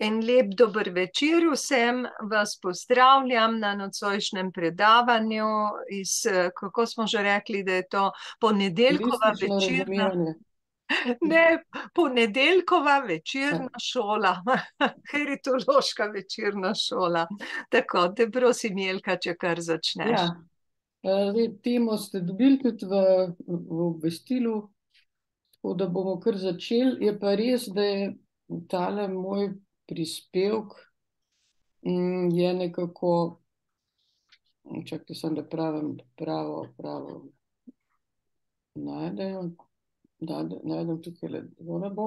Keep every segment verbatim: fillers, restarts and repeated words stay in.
En lep dober večer vsem, vas pozdravljam na nocojšnjem predavanju iz, kako smo že rekli, da je to ponedeljkova Holistično večerna, razumiranje. ne, ponedeljkova večerna šola, heritološka večerna šola. Tako, te prosim, Jelka, če kar začneš. Ja, eh, zdaj, temo ste dobili tudi v, v obvestilu, tako da bomo kar začeli. Je pa res, da je tale moj prispevek mm, je nekako, čakajte, sem da pravim pravo, pravo najdem, najdem tukaj le, ne bo.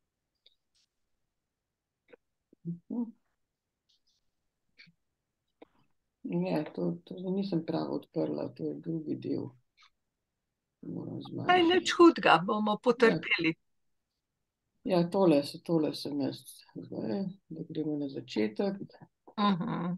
Ne, to, to nisem pravo odprla, to je drugi del. Moram Kaj zmanjšati. nič hudega, bomo potrpeli. Ja, tole, tole sem jaz zdaj, da gremo na začetek. Uh-huh.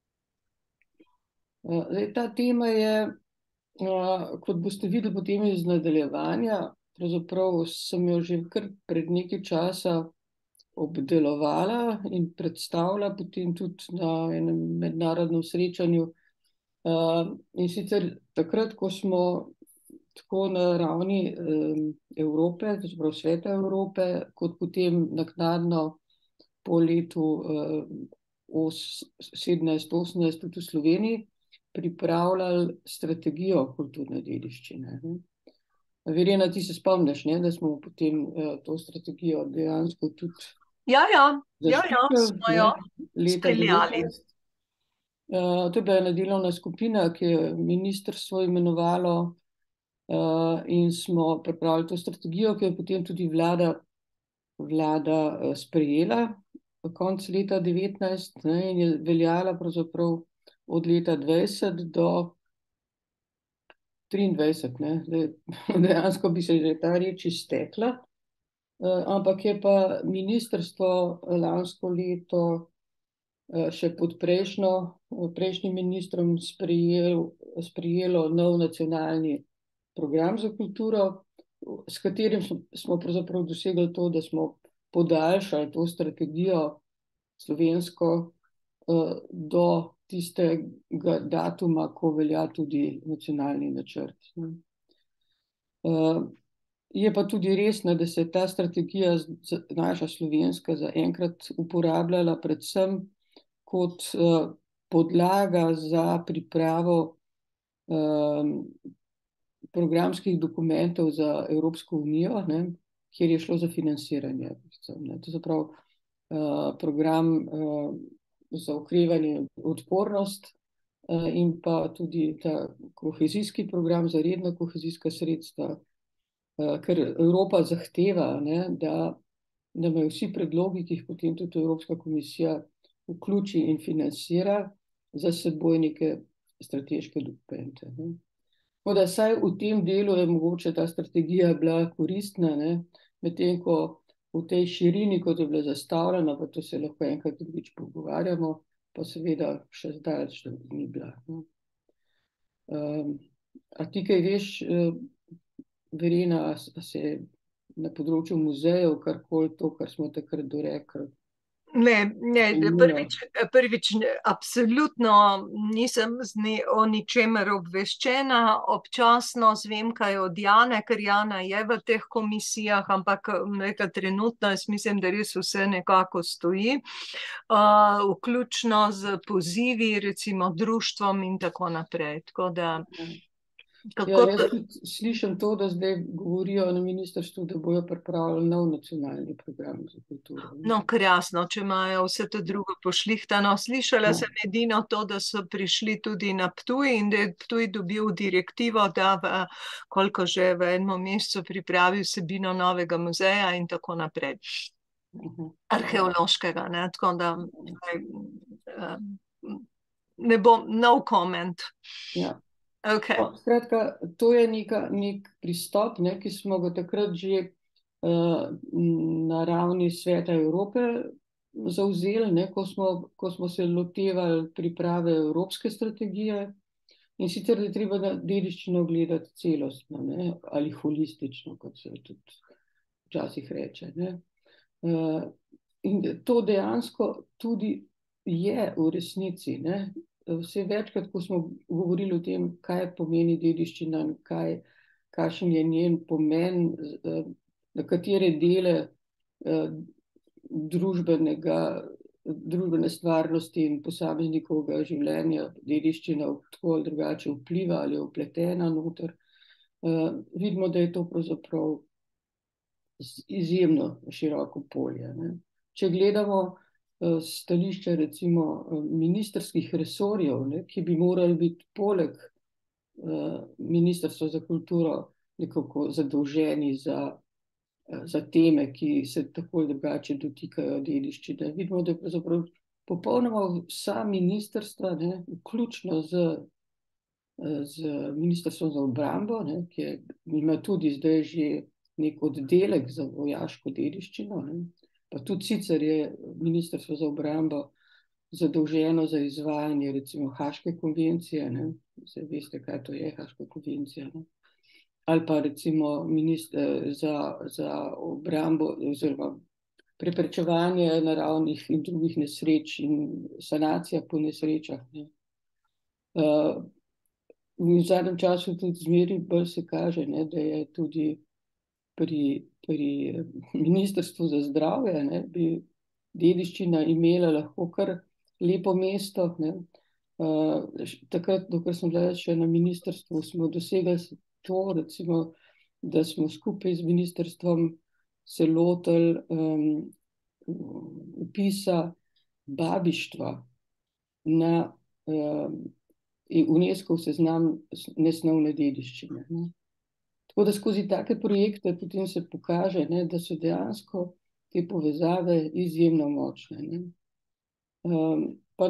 Zdaj, ta tema je, kot boste videli potem iz nadaljevanja, pravzaprav sem jo že kar pred nekaj časa obdelovala in predstavila potem tudi na enem mednarodnem srečanju. In sicer takrat, ko smo tako na ravni Evrope, to se pravi Sveta Evrope, kot potem naknadno po letu sedemnajst osemnajst tudi v Sloveniji, pripravljali strategijo kulturne dediščine. Verjena, ti se spomniš, ne, da smo potem to strategijo dejansko tudi Ja, ja, ja, ja, zaščitili, smo jo leta speljali. devetnajst. To je bila ena delovna skupina, ki je ministrstvo imenovalo, in smo pripravili to strategijo, ki je potem tudi vlada, vlada sprejela v konec leta devetnajst, ne, in je veljala pravzaprav od leta dvajset do triindvajset, ne. Dejansko bi se že ta reč iztekla, ampak je pa ministrstvo lansko leto še pod prejšnjo, prejšnjim ministrom sprejel, sprejelo nov nacionalni program za kulturo, s katerim smo pravzaprav dosegli to, da smo podaljšali to strategijo slovensko do tistega datuma, ko velja tudi nacionalni načrt. Je pa tudi res, da se je ta strategija, naša slovenska, zaenkrat uporabljala predvsem kot podlaga za pripravo programskih dokumentov za Evropsko unijo, ne, kjer je šlo za financiranje. To se pravi program za okrevanje in odpornost in pa tudi ta kohezijski program za redna kohezijska sredstva, ker Evropa zahteva, ne, da, da imajo vsi predlogi, ki jih potem tudi Evropska komisija vključi in financira, za seboj neke strateške dokumente. Ne. Tako da saj v tem delu je mogoče ta strategija bila koristna, ne, medtem ko v tej širini, kot je bila zastavljena, pa to se lahko enkrat drugič pogovarjamo, pa seveda še zdaj ni bila. Um, a ti kaj veš, Verena, a se na področju muzejev karkoli to, kar smo takrat dorekli? Ne, ne, prvič, prvič absolutno nisem o ničemer obveščena, občasno zvem kaj od Jane, ker Jana je v teh komisijah, ampak nekaj trenutno jaz mislim, da res vse nekako stoji, uh, vključno z pozivi, recimo društvom in tako naprej, tako da... Ja, jaz tudi slišim to, da zdaj govorijo na ministrstvu, da bojo pripravili nov nacionalni program za kulturo. No, krasno, če imajo vse to drugo pošlihtano. Slišala sem edino to, da so prišli tudi na Ptuj in da je Ptuj dobil direktivo, da v, koliko že v enem mesecu pripravi vsebino novega muzeja in tako naprej. Arheološkega, ne, tako da ne bom, no comment. Ja. Okay. No, skratka, to je neka, nek pristop, ne, ki smo ga takrat že uh, na ravni Sveta Evrope zavzeli, ne, ko smo, ko smo se lotevali priprave evropske strategije, in sicer je treba dediščino gledati celostno, ne, ali holistično, kot se tudi včasih reče. Ne. Uh, in to dejansko tudi je v resnici, ne. Vse večkrat, ko smo govorili o tem, kaj pomeni dediščina, kaj, kakšen je njen pomen, na katere dele družbenega, družbene stvarnosti in posameznikovega življenja dediščina tako ali drugače vpliva ali je vpletena noter, vidimo, da je to pravzaprav izjemno široko polje, ne. Če gledamo stališča recimo ministrskih resorjev, ne, ki bi morali biti poleg Ministrstva za kulturo nekako zadolženi za, za teme, ki se tako ali drugače dotikajo dediščine. Vidimo, da je pravzaprav popolnoma vsa ministrstva, ne, vključno z, z Ministrstvom za obrambo, ne, ki je, ima tudi zdaj že nek oddelek za vojaško dediščino, ne. Pa tudi sicer je Ministrstvo za obrambo zadolženo za izvajanje recimo Haške konvencije, ne. Saj veste, kaj to je Haška konvencija, ne. Ali pa recimo minister za, za obrambo oziroma preprečevanje naravnih in drugih nesreč in sanacija po nesrečah, ne. Uh, v zadnjem času tudi zmeraj bolj se kaže, ne, da je tudi pri, pri Ministrstvu za zdravje, ne, bi dediščina imela lahko kar lepo mesto, ne. Uh, takrat, dokler sem bila še na ministrstvu, smo dosegli to, recimo, da smo skupaj z ministrstvom se lotili um, vpisa babištva na um, UNESCO seznam nesnovne dediščine, ne. Tako da skozi take projekte potem se pokaže, ne, da so dejansko te povezave izjemno močne, ne. Um, pa,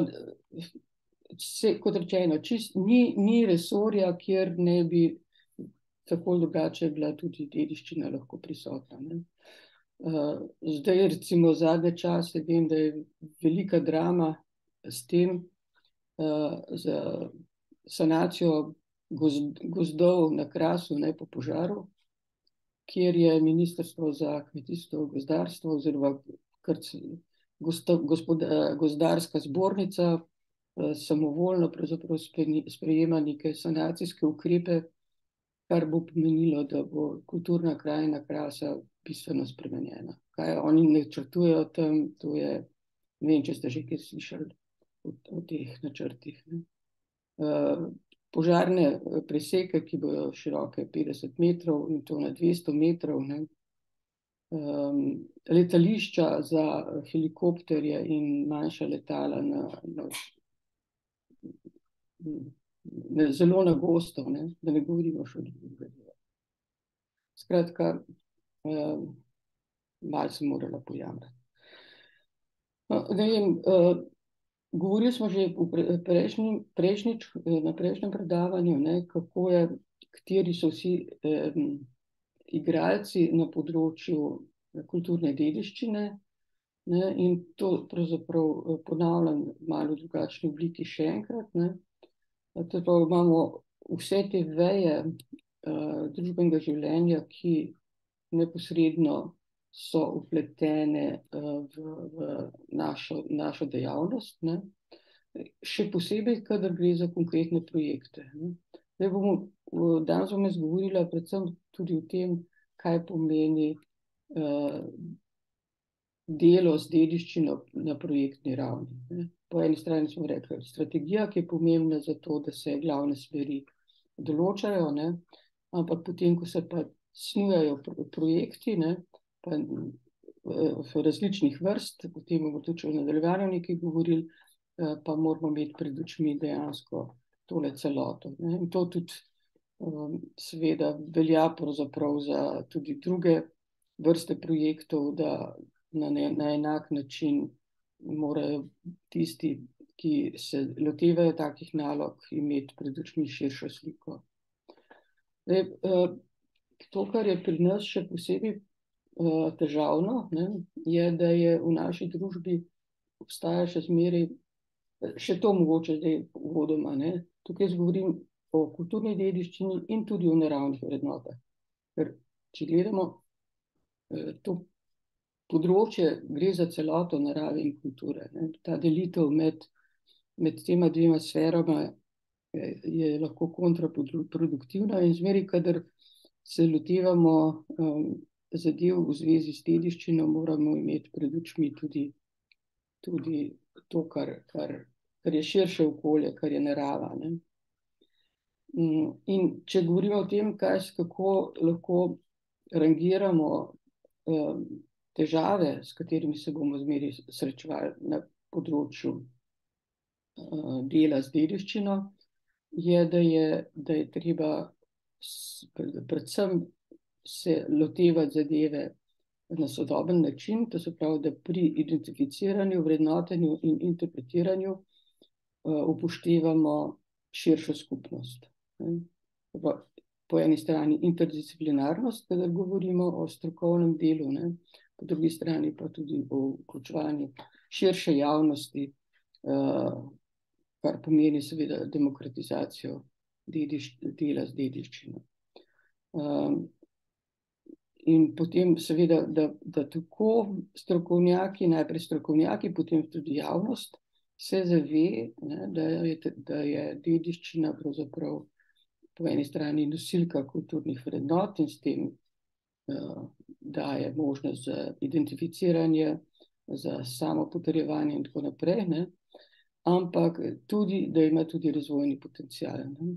se, kot rečeno, čist, ni, ni resorja, kjer ne bi tako drugače bila tudi dediščina lahko prisotna, ne. Uh, zdaj recimo zadnje čase vem, da je velika drama s tem, uh, za sanacijo gozdov na Krasu, ne, po požaru, kjer je Ministrstvo za kmetijstvo in gozdarstvo oziroma gozdarska zbornica samovoljno pravzaprav sprejema neke sanacijske ukrepe, kar bo pomenilo, da bo kulturna krajina Krasa bistveno spremenjena. Kaj oni načrtujejo tam, to je, ne vem, če ste že kaj slišali o, o teh načrtih, ne. Uh, požarne preseke, ki bodo široke petdeset metrov in to na dvesto metrov, ne. Um, letališča za helikopterje in manjša letala na, na, na zelo na gosto, ne, da ne govorimo še o drugih. Skratka, um, malo sem morala pojamrati. No, ne vem, uh, govorili smo že v prejšnji, prejšnjič, na prejšnjem predavanju, ne, kako je, kateri so vsi eh, igralci na področju kulturne dediščine, ne, in to pravzaprav ponavljam malo v drugačni obliki še enkrat, ne. Tako imamo vse te veje eh, družbenega življenja, ki neposredno so vpletene uh, v, v našo, našo dejavnost, ne. Še posebej, kadar gre za konkretne projekte, ne. Zdaj bomo, danes bom jaz govorila predvsem tudi o tem, kaj pomeni uh, delo z dediščino na projektni ravni, ne. Po eni strani smo rekli strategija, ki je pomembna za to, da se glavne smeri določajo, ne. Ampak potem, ko se pa snujejo projekti, ne, pa v različnih vrst, potem bomo tudi v nadaljevanju nekaj govorili, pa moramo imeti pred očmi dejansko tole celoto, ne. In to tudi um, seveda velja pravzaprav za tudi druge vrste projektov, da na, ne, na enak način morajo tisti, ki se lotevajo takih nalog, imeti pred očmi širšo sliko. Zdaj, to, kar je pri nas še posebej težavno, ne, je, da je v naši družbi obstaja še zmeraj, še to mogoče zdaj uvodoma, ne. Tukaj jaz govorim o kulturni dediščini in tudi o naravnih vrednotah. Ker če gledamo to področje gre za celoto narave in kulture. Ne. Ta delitev med, med tema dvema sferama je, je lahko kontraproduktivna in zmeri, kadar se lotevamo um, zadev v zvezi s dediščino, moramo imeti pred očmi tudi, tudi to, kar, kar, kar je širše okolje, kar je narava. Ne. In če govorimo o tem, kaj, kako lahko rangiramo um, težave, s katerimi se bomo zmeri srečevali na področju uh, dela z dediščino, je, da je, da je treba s, predvsem se lotevati zadeve na sodoben način, to se pravi, da pri identificiranju, vrednotenju in interpretiranju uh, upoštevamo širšo skupnost. Ne. Po eni strani interdisciplinarnost, kadar govorimo o strokovnem delu, ne. Po drugi strani pa tudi o vključevanju širše javnosti, uh, kar pomeni seveda demokratizacijo dediš, dela z dediščino. Um, in potem seveda, da, da tako strokovnjaki, najprej strokovnjaki, potem tudi javnost, se zave, ne, da, je, da je dediščina pravzaprav po eni strani nosilka kulturnih vrednot in s tem uh, daje možnost za identificiranje, za samo potrjevanje in tako naprej, ne. Ampak tudi, da ima tudi razvojni potencial, ne.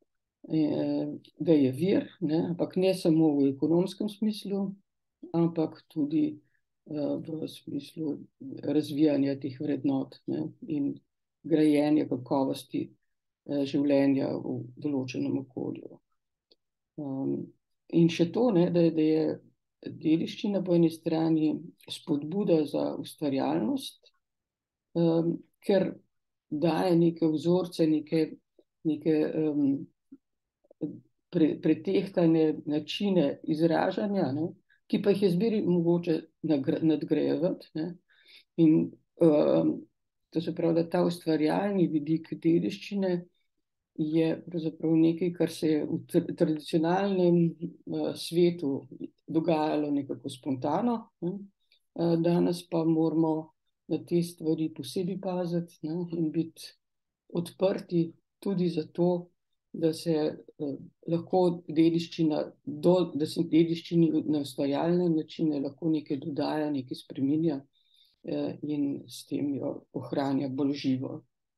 Da je vir, ne, ampak ne samo v ekonomskem smislu, ampak tudi uh, v smislu razvijanja teh vrednot, ne, in grajenja kakovosti uh, življenja v določenem okolju. Um, in še to, ne, da, da je dediščina po eni strani spodbuda za ustvarjalnost, um, ker daje neke vzorce, neke, neke um, pre, pretehtane načine izražanja, ne, ki pa jih je zmeri mogoče nadgrajevati. Ne. In um, to se pravi, da ta ustvarjalni vidik dediščine je pravzaprav nekaj, kar se je v tradicionalnem uh, svetu dogajalo nekako spontano, ne. Uh, danes pa moramo na te stvari posebej paziti, ne, in biti odprti tudi zato, da se eh, lahko dediščina, do, da se dediščini na ustvarjalne načine lahko nekaj dodaja, nekaj spreminja eh, in s tem jo ohranja bolj živo.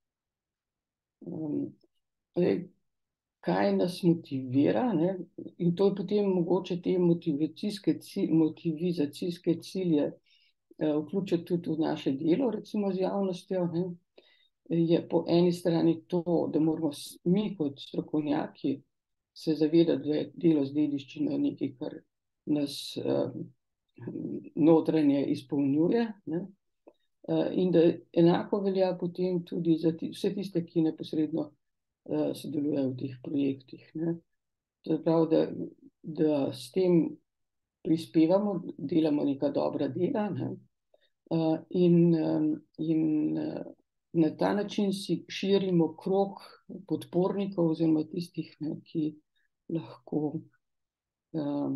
Um, kaj nas motivira, ne? In to je potem mogoče te motivacijske, motivizacijske cilje vključiti tudi v naše delo, recimo z javnostjo, ne, je po eni strani to, da moramo mi kot strokovnjaki se zavedati, da je delo z dediščino nekaj, kar nas um, notranje izpolnjuje, ne, in da enako velja potem tudi za vse tiste, ki neposredno uh, sodelujejo v teh projektih. Ne. To je prav, da, da s tem prispevamo, delamo neka dobra dela, ne. Uh, in, um, in uh, na ta način si širimo krog podpornikov oziroma tistih, ne, ki lahko, um,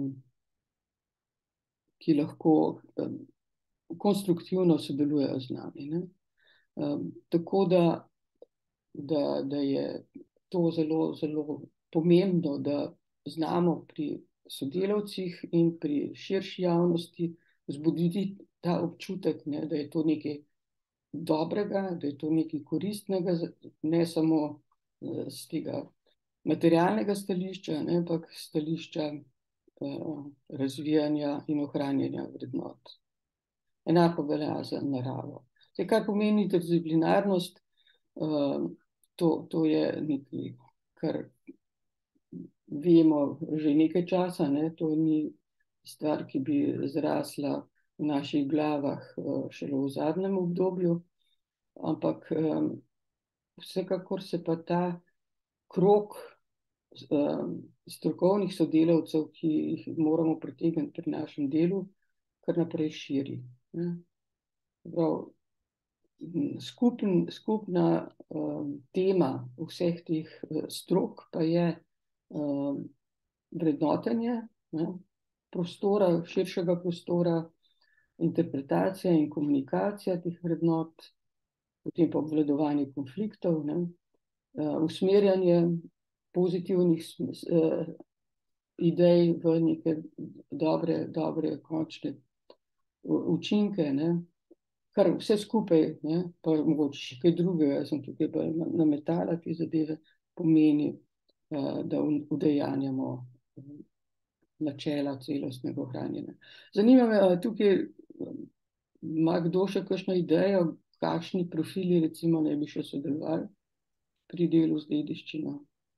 ki lahko um, konstruktivno sodelujejo z nami. Ne. Um, tako da, da, da je to zelo, zelo pomembno, da znamo pri sodelavcih in pri širši javnosti vzbuditi ta občutek, ne, da je to nekaj dobrega, da je to nekaj koristnega, ne samo z tega materialnega stališča, ne, ampak stališča eh, razvijanja in ohranjanja vrednot. Enako velja za naravo. Zdaj, kaj pomeni interdisciplinarnost, eh, to, to je nekaj, kar vemo že nekaj časa, ne, to ni stvar, ki bi zrasla v naših glavah šele v zadnjem obdobju, ampak um, vsekakor se pa ta krog um, strokovnih sodelavcev, ki jih moramo pritegniti pri našem delu, kar naprej širi. Ne. Prav, skupn, skupna um, tema vseh teh uh, strok pa je um, vrednotenje, ne, prostora, širšega prostora, interpretacija in komunikacija teh vrednot, potem pa obvladovanje konfliktov, ne, usmerjanje pozitivnih uh, idej v neke dobre, dobre končne učinke, ne, kar vse skupaj, ne, pa mogoče še kaj drugega, jaz sem tukaj pa nametala te zadeve, pomeni, uh, da udejanjamo načela celostnega ohranjanja. Zanima me, tukaj ima kdo še kakšno idejo, kakšni profili recimo ne bi še sodelovali pri delu z dediščino?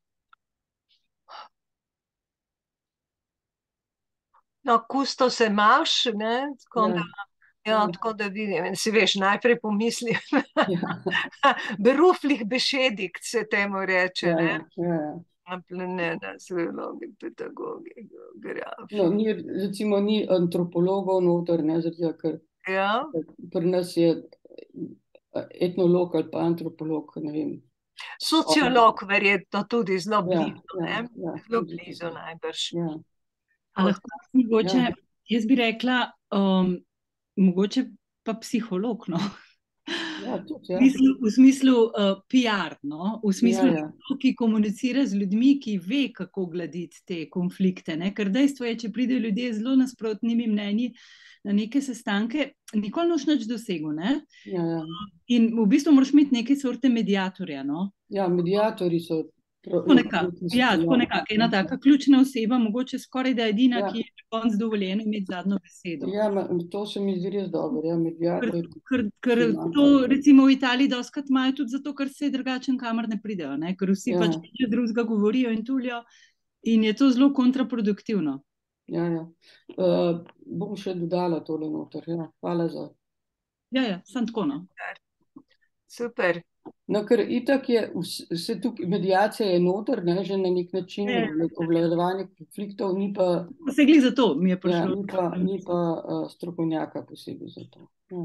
No, kustos imaš, ne, tako Ja. da, ja, tako da vidim, in si veš, najprej pomislim, Ja. beruflih bešedik se temu reče, Ja, ne, ja, ja. ne, ne, zoologi, pedagogi, geografi. No, ni, recimo ni antropologov noter, ne, zato, ker Ja, pri nas je etnolog ali pa antropolog, ne vem. sociolog verjetno tudi zelo Ja, blizu, ja, ne, ja, zelo tudi blizu tako. najbrž. Ja. A lahko mogoče, Ja. jaz bi rekla, um, mogoče pa psiholog, no. Ja, tudi, V ja. smislu, v smislu uh, P R, no? V smislu, Ja, ja. nekdo, ki komunicira z ljudmi, ki ve, kako gladiti te konflikte, ne? Ker dejstvo je, če pridejo ljudje z zelo nasprotnimi mnenji na neke sestanke, nikoli noš nič dosegel, ne? Ja, ja. In v bistvu moraš imeti neke sorte mediatorja, no? Ja, mediatorji so Tako nekako, ja, tako nekako, ena taka ključna oseba, mogoče skoraj da edina, Ja. ki je na koncu dovoljeno imeti zadnjo besedo. Ja, ma, to se mi zdi res dobro, ja, Ker, mediator. ker, ker Ki manjka. to recimo v Italiji dostkrat imajo tudi zato, ker se drugačen kamor ne pridejo, ne? Ker vsi Ja. pač nekaj drugega govorijo in tulijo in je to zelo kontraproduktivno. Ja, ja. Uh, bom še dodala tole noter, ja. Hvala za. Ja, ja, sem tako, no. Super. No, ker itak je, vse tukaj, mediacija je noter, ne, že na nek način Ja. obvladovanje konfliktov, ni pa, Posegli za to mi je ja, prišlo. ni pa, ni pa uh, strokovnjaka posebej za to. Ja.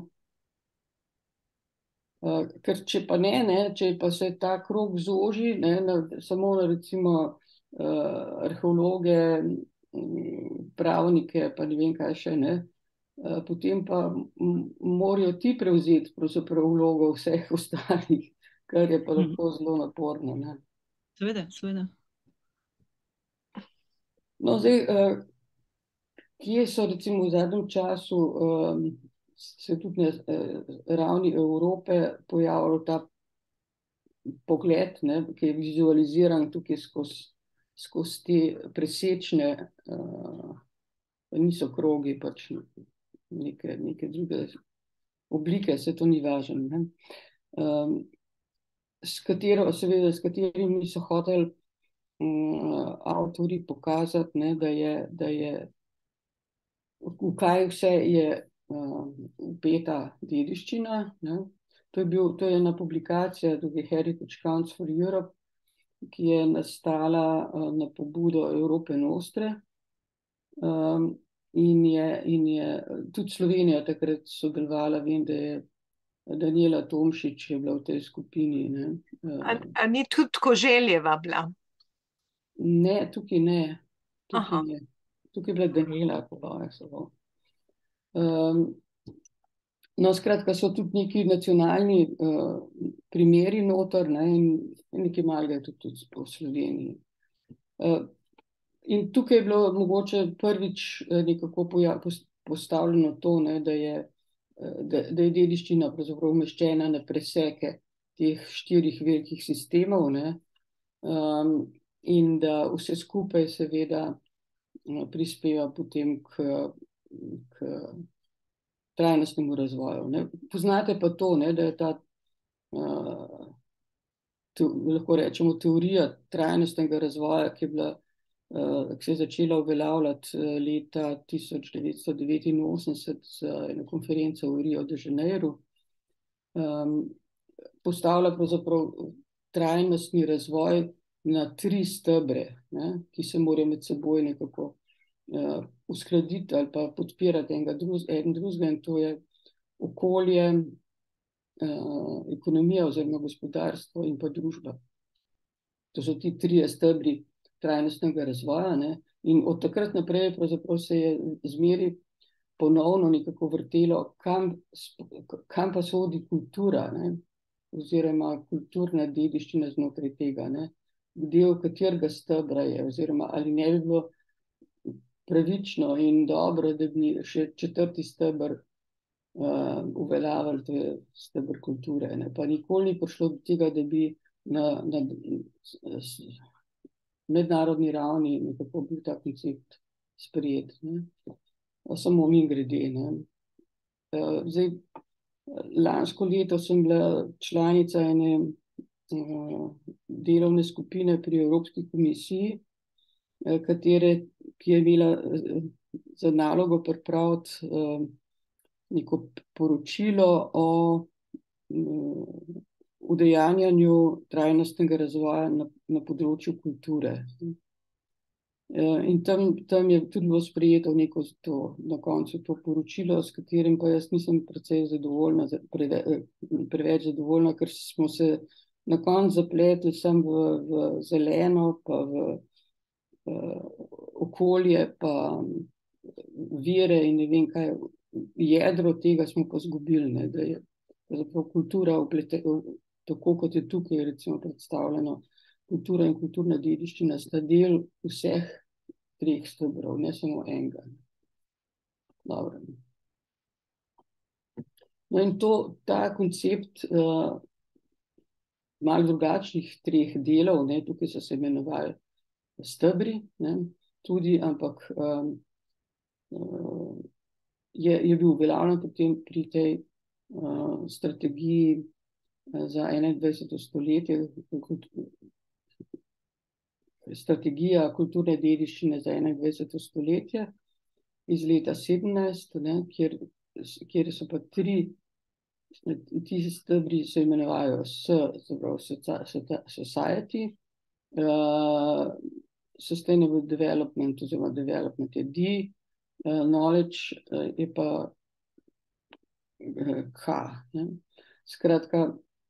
Uh, ker če pa ne, ne, če pa se ta krog zoži, ne, na, samo na recimo uh, arheologe, m, pravnike, pa ne vem kaj še, ne, uh, potem pa m, morajo ti prevzeti pravzaprav vlogo vseh ostalih, kar je pa lahko zelo naporno, ne. Seveda, seveda. No, zdaj, uh, kje so recimo v zadnjem času um, se tudi na uh, ravni Evrope pojavil ta pogled, ne, ki je vizualiziran tukaj skozi skozi te presečne, uh, niso krogi, pač neke, neke druge oblike, se to ni važno, ne. Um, s katero, seveda, s katerimi so hoteli um, avtorji pokazati, ne, da je, da je v kaj vse je uh, vpeta dediščina, ne. To je bil, to je ena publikacija, tudi Heritage Counts for Europe, ki je nastala uh, na pobudo Europe Nostre, um, in je, in je tudi Slovenija takrat sodelovala, vem, da je Daniela Tomšič je bila v tej skupini, ne. A, Uh, a ni tudi Koželjeva bila? ne, tukaj ne, tukaj Aha. ne. Tukaj je bila Daniela, po moje samo. Um, no, skratka, so tudi neki nacionalni uh, primeri noter, ne, in nekaj malega je tudi, tudi po Sloveniji. Uh, in tukaj je bilo mogoče prvič nekako poja, postavljeno to, ne, da je, da, da je dediščina pravzaprav umeščena na preseke teh štirih velikih sistemov, ne, um, in da vse skupaj seveda prispeva potem k, k trajnostnemu razvoju, ne. Poznate pa to, ne, da je ta, uh, to, lahko rečemo, teorija trajnostnega razvoja, ki je bila, uh, ki se je začela uveljavljati leta tisoč devetsto devetinosemdeset z eno konferenco v Rio de Janeiro, um, postavlja pravzaprav trajnostni razvoj na tri stebre, ne, ki se morajo med seboj nekako uh, uskladiti ali pa podpirati enega drug, en drugega, in to je okolje, uh, ekonomija oziroma gospodarstvo in pa družba. To so ti trije stebri trajnostnega razvoja, ne, in od takrat naprej pravzaprav se je zmeri ponovno nekako vrtelo, kam, kam pa sodi kultura, ne? Oziroma kulturna dediščina znotraj tega, ne? Del katerega stebra je, oziroma ali ne bi bilo pravično in dobro, da bi še četrti stebr uh, uveljavili, to je stebr kulture, ne? Pa nikoli ni prišlo do tega, da bi na, na s, mednarodni ravni nekako bil ta koncept sprejet, ne? Samo mimogrede, ne? Uh, zdaj, lansko leto sem bila članica ene uh, delovne skupine pri Evropski komisiji, uh, katere, ki je imela uh, za nalogo pripraviti uh, neko poročilo o uh, udejanjanju trajnostnega razvoja na, na področju kulture. In tam, tam je tudi bilo sprejeto neko to, na koncu to poročilo, s katerim pa jaz nisem precej zadovoljna, preve, preveč zadovoljna, ker smo se na koncu zapletli sem v, v zeleno, pa v uh, okolje, pa vire in ne vem kaj, jedro tega smo pa zgubili, ne, da je zapravo kultura uplete, tako kot je tukaj recimo predstavljeno, kultura in kulturna dediščina sta del vseh treh stebrov, ne samo enega. Dobro. No in to, ta koncept uh, malo drugačnih treh delov, ne, tukaj so se imenovali stebri, ne, tudi, ampak um, uh, je, je bil uveljavljen potem pri tej uh, strategiji uh, za enaindvajseto stoletje, strategija kulturne dediščine za enaindvajseto stoletje iz leta sedemnajst, ne, kjer, kjer so pa tri, ti stebri se imenujejo Society, uh, Sustainable Development oziroma Development je D, uh, Knowledge uh, je pa uh, K. Ne. Skratka,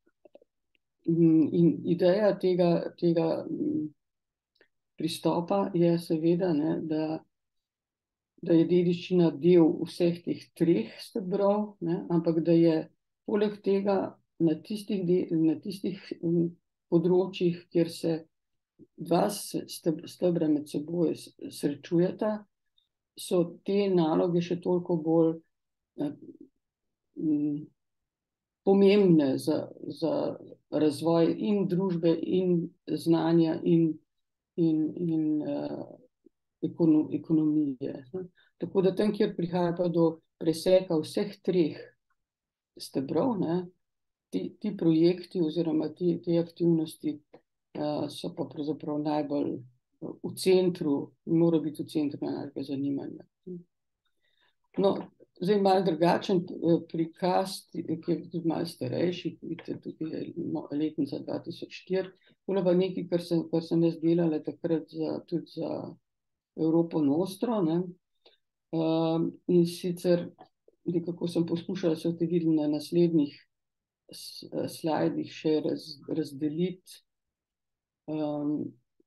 in ideja tega, tega pristopa je seveda, ne, da, da je dediščina del vseh teh treh stebrov, ne, ampak da je poleg tega na tistih, de, na tistih področjih, kjer se dva stebra med seboj srečujeta, so te naloge še toliko bolj eh, pomembne za, za razvoj in družbe in znanja in in, in uh, ekono, ekonomije. Ne. Tako da tam, kjer prihaja pa do preseka vseh treh stebrov, ne, ti, ti projekti oziroma ti, te aktivnosti uh, so pa pravzaprav najbolj v centru, mora biti v centru našega zanimanja. No, zdaj malo drugačen prikaz, ki je tudi malo starejši, vidite, tukaj je letnica dva tisoč štiri, tole pa nekaj, kar sem, kar sem jaz delala takrat za, tudi za Evropo Nostro, ne. Um, in sicer nekako sem poskušala se te videti na naslednjih slajdih še raz, razdeliti, um,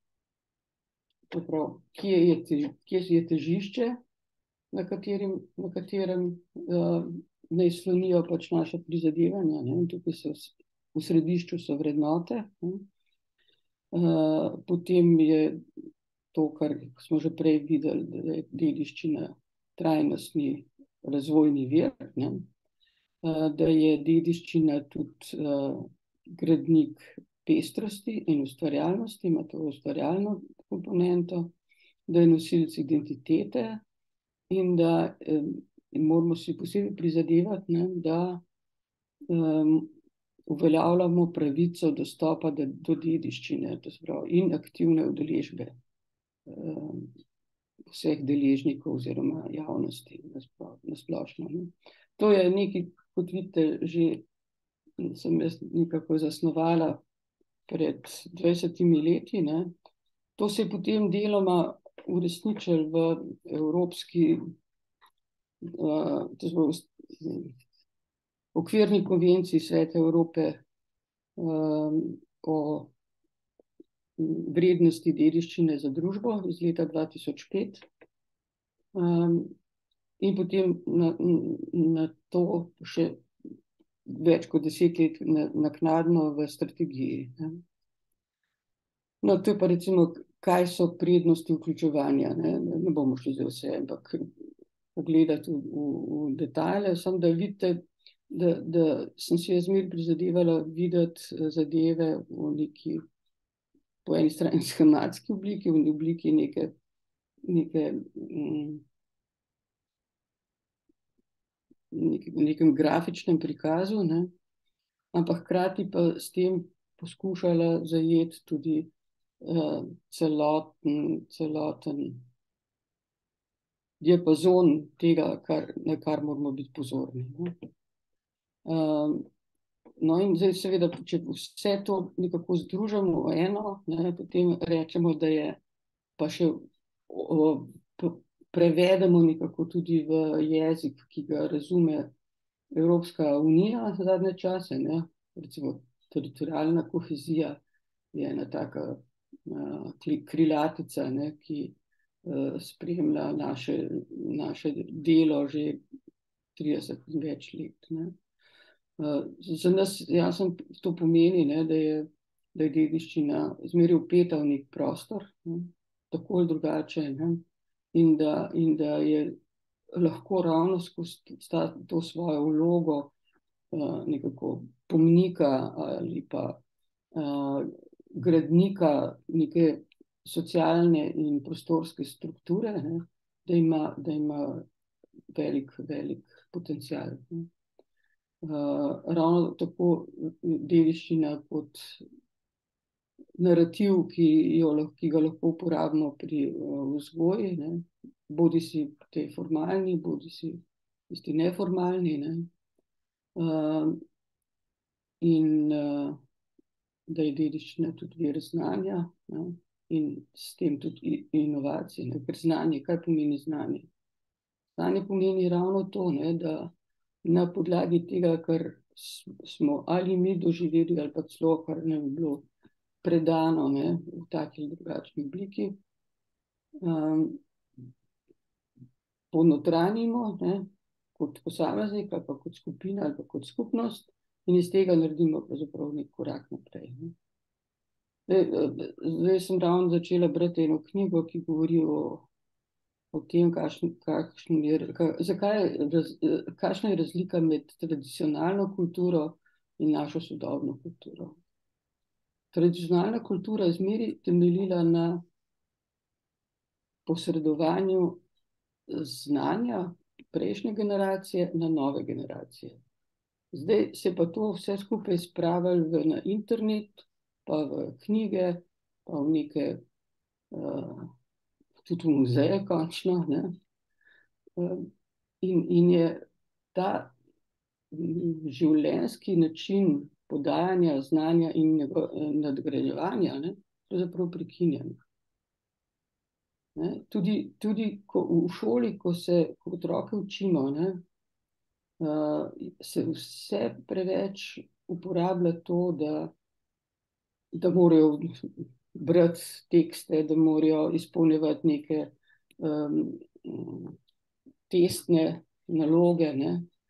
prav, kje, je tež, kje je težišče, na katerem, na katerem uh, ne slonijo pač naše prizadevanja, ne. In tukaj so v središču so vrednote, ne. Uh, potem je to, kar smo že prej videli, da je dediščina trajnostni razvojni vir, ne? Uh, da je dediščina tudi uh, gradnik pestrosti in ustvarjalnosti, ima to ustvarjalno komponento, da je nosilec identitete in da um, moramo si posebej prizadevati, ne, da um, uveljavljamo pravico dostopa do, do dediščine, to se pravi, in aktivne udeležbe um, vseh deležnikov oziroma javnosti na splošno. Ne. To je nekaj, kot vidite, že sem jaz nekako zasnovala pred dvajsetimi leti. Ne. To se je potem deloma uresničilo v Evropski uh, to se pravi, okvirni konvenciji Sveta Evrope um, o vrednosti dediščine za družbo iz leta dva tisoč pet. Um, in potem na, na to še več kot deset let naknadno v strategiji. Ne. No, to je pa recimo, kaj so prednosti vključevanja. Ne, ne bomo šli za vse, ampak pogledati v, v, v detajle, samo da vidite, da, da sem si jaz zmer prizadevala videti zadeve v neki, po eni strani schematski obliki, v obliki neke, neke mm, nek, nekem grafičnem prikazu, ne? Ampak hkrati pa s tem poskušala zajeti tudi uh, celoten, celoten diapazon tega, kar, na kar moramo biti pozorni. Ne? Um, no in zdaj seveda, če vse to nekako združimo v eno, ne, potem rečemo, da je pa še o, o, prevedemo nekako tudi v jezik, ki ga razume Evropska unija zadnje čase, ne? Recimo teritorialna kohezija je ena taka uh, krilatica, ne? Ki uh, spremlja naše, naše delo že trideset in več let. Ne? Uh, za nas jasno to pomeni, ne, da je, da je dediščina zmeraj vpeta v nek prostor, ne? Tako ali drugače, ne? In, da, in da je lahko ravno skozi to svojo vlogo uh, nekako pomnika ali pa uh, gradnika neke socialne in prostorske strukture, ne? Da ima, da ima velik, velik potencial. Ne? Uh, ravno tako dediščina kot narativ, ki, jo, ki ga lahko uporabimo pri uh, vzgoji, ne? Bodi si te formalni, bodi si tisti neformalni. Ne? Uh, in uh, da je dediščina tudi vir znanja, ne? In s tem tudi inovacije. Ne? Ker znanje, kaj pomeni znanje? Znanje pomeni ravno to, ne? Da na podlagi tega, kar smo ali mi doživeli, ali pa celo, kar nam je bilo predano, ne, v taki ali drugačni obliki, um, ponotranjimo, ne, kot posameznik, ali pa kot skupina, ali pa kot skupnost, in iz tega naredimo pravzaprav nek korak naprej. Ne. Zdaj, zdaj sem ravno začela brati eno knjigo, ki govori o o tem, kakšen, kakšen je, zakaj, raz, kakšna je razlika med tradicionalno kulturo in našo sodobno kulturo. Tradicionalna kultura je zmeraj temeljila na posredovanju znanja prejšnje generacije na nove generacije. Zdaj se pa to vse skupaj spravili na internet, pa v knjige, pa v neke uh, tudi v muzeje končno, ne? In, in je ta življenjski način podajanja znanja in nadgrajevanja, ne, pravzaprav prekinjen. Ne? Tudi, tudi ko, v šoli, ko se ko otroke učimo, ne, uh, se vse preveč uporablja to, da, da morajo brati tekste, da morajo izpolnjevati neke um, testne naloge. Ne.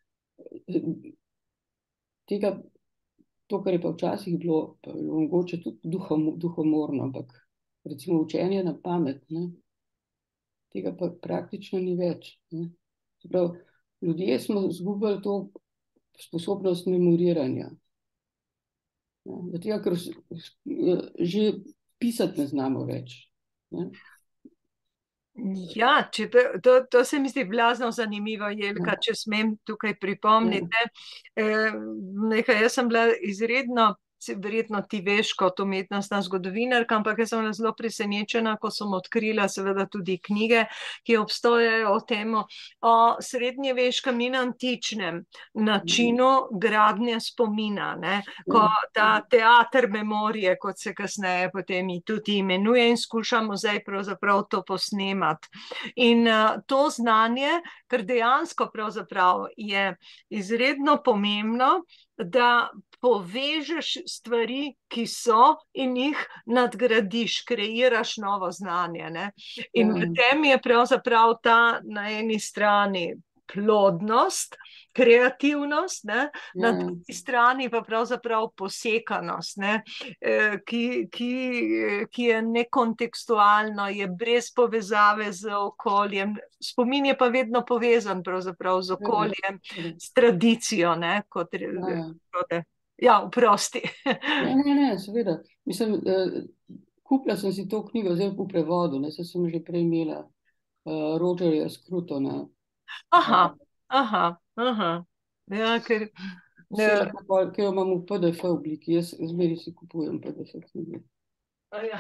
Tega, to, kar je pa včasih bilo, pa je bilo mogoče tudi duhom, duhomorno, ampak recimo učenje na pamet, ne, tega pa praktično ni več. Ne. Prav, ljudje smo izgubili to sposobnost memoriranja. Ne. Tega, ker že pisati ne znamo več. Ne? Ja, če to, to, to se mi zdi blazno zanimivo, Jelka, če smem tukaj pripomniti. Ja. Nekaj, jaz sem bila izredno, verjetno ti veš kot umetnostna zgodovinarka, ampak jaz sem bila zelo presenečena, ko sem odkrila seveda tudi knjige, ki obstojajo o tem, o srednjeveškem in antičnem načinu gradnje spomina, ne? Ko ta teater memorije, kot se kasneje potem tudi imenuje, in skušamo zdaj pravzaprav to posnemati. In uh, to znanje, ker dejansko pravzaprav je izredno pomembno, da povežeš stvari, ki so, in jih nadgradiš, kreiraš novo znanje, ne. In v tem je pravzaprav ta na eni strani plodnost, kreativnost, ne, na drugi strani pa pravzaprav posekanost, ne, ki, ki, ki je nekontekstualno, je brez povezave z okoljem. Spomin je pa vedno povezan pravzaprav z okoljem, s tradicijo, ne, kot ja, ja, oprosti. Ne, ne, ne, seveda. Mislim, kupila sem si to knjigo zdaj v prevodu, ne, saj sem že prej imela uh, Rogerja Scrutona. Aha, aha, aha. Ja, ker... Ki jo imam v P D F obliki, jaz zmeri si kupujem P D F knjige. Ja.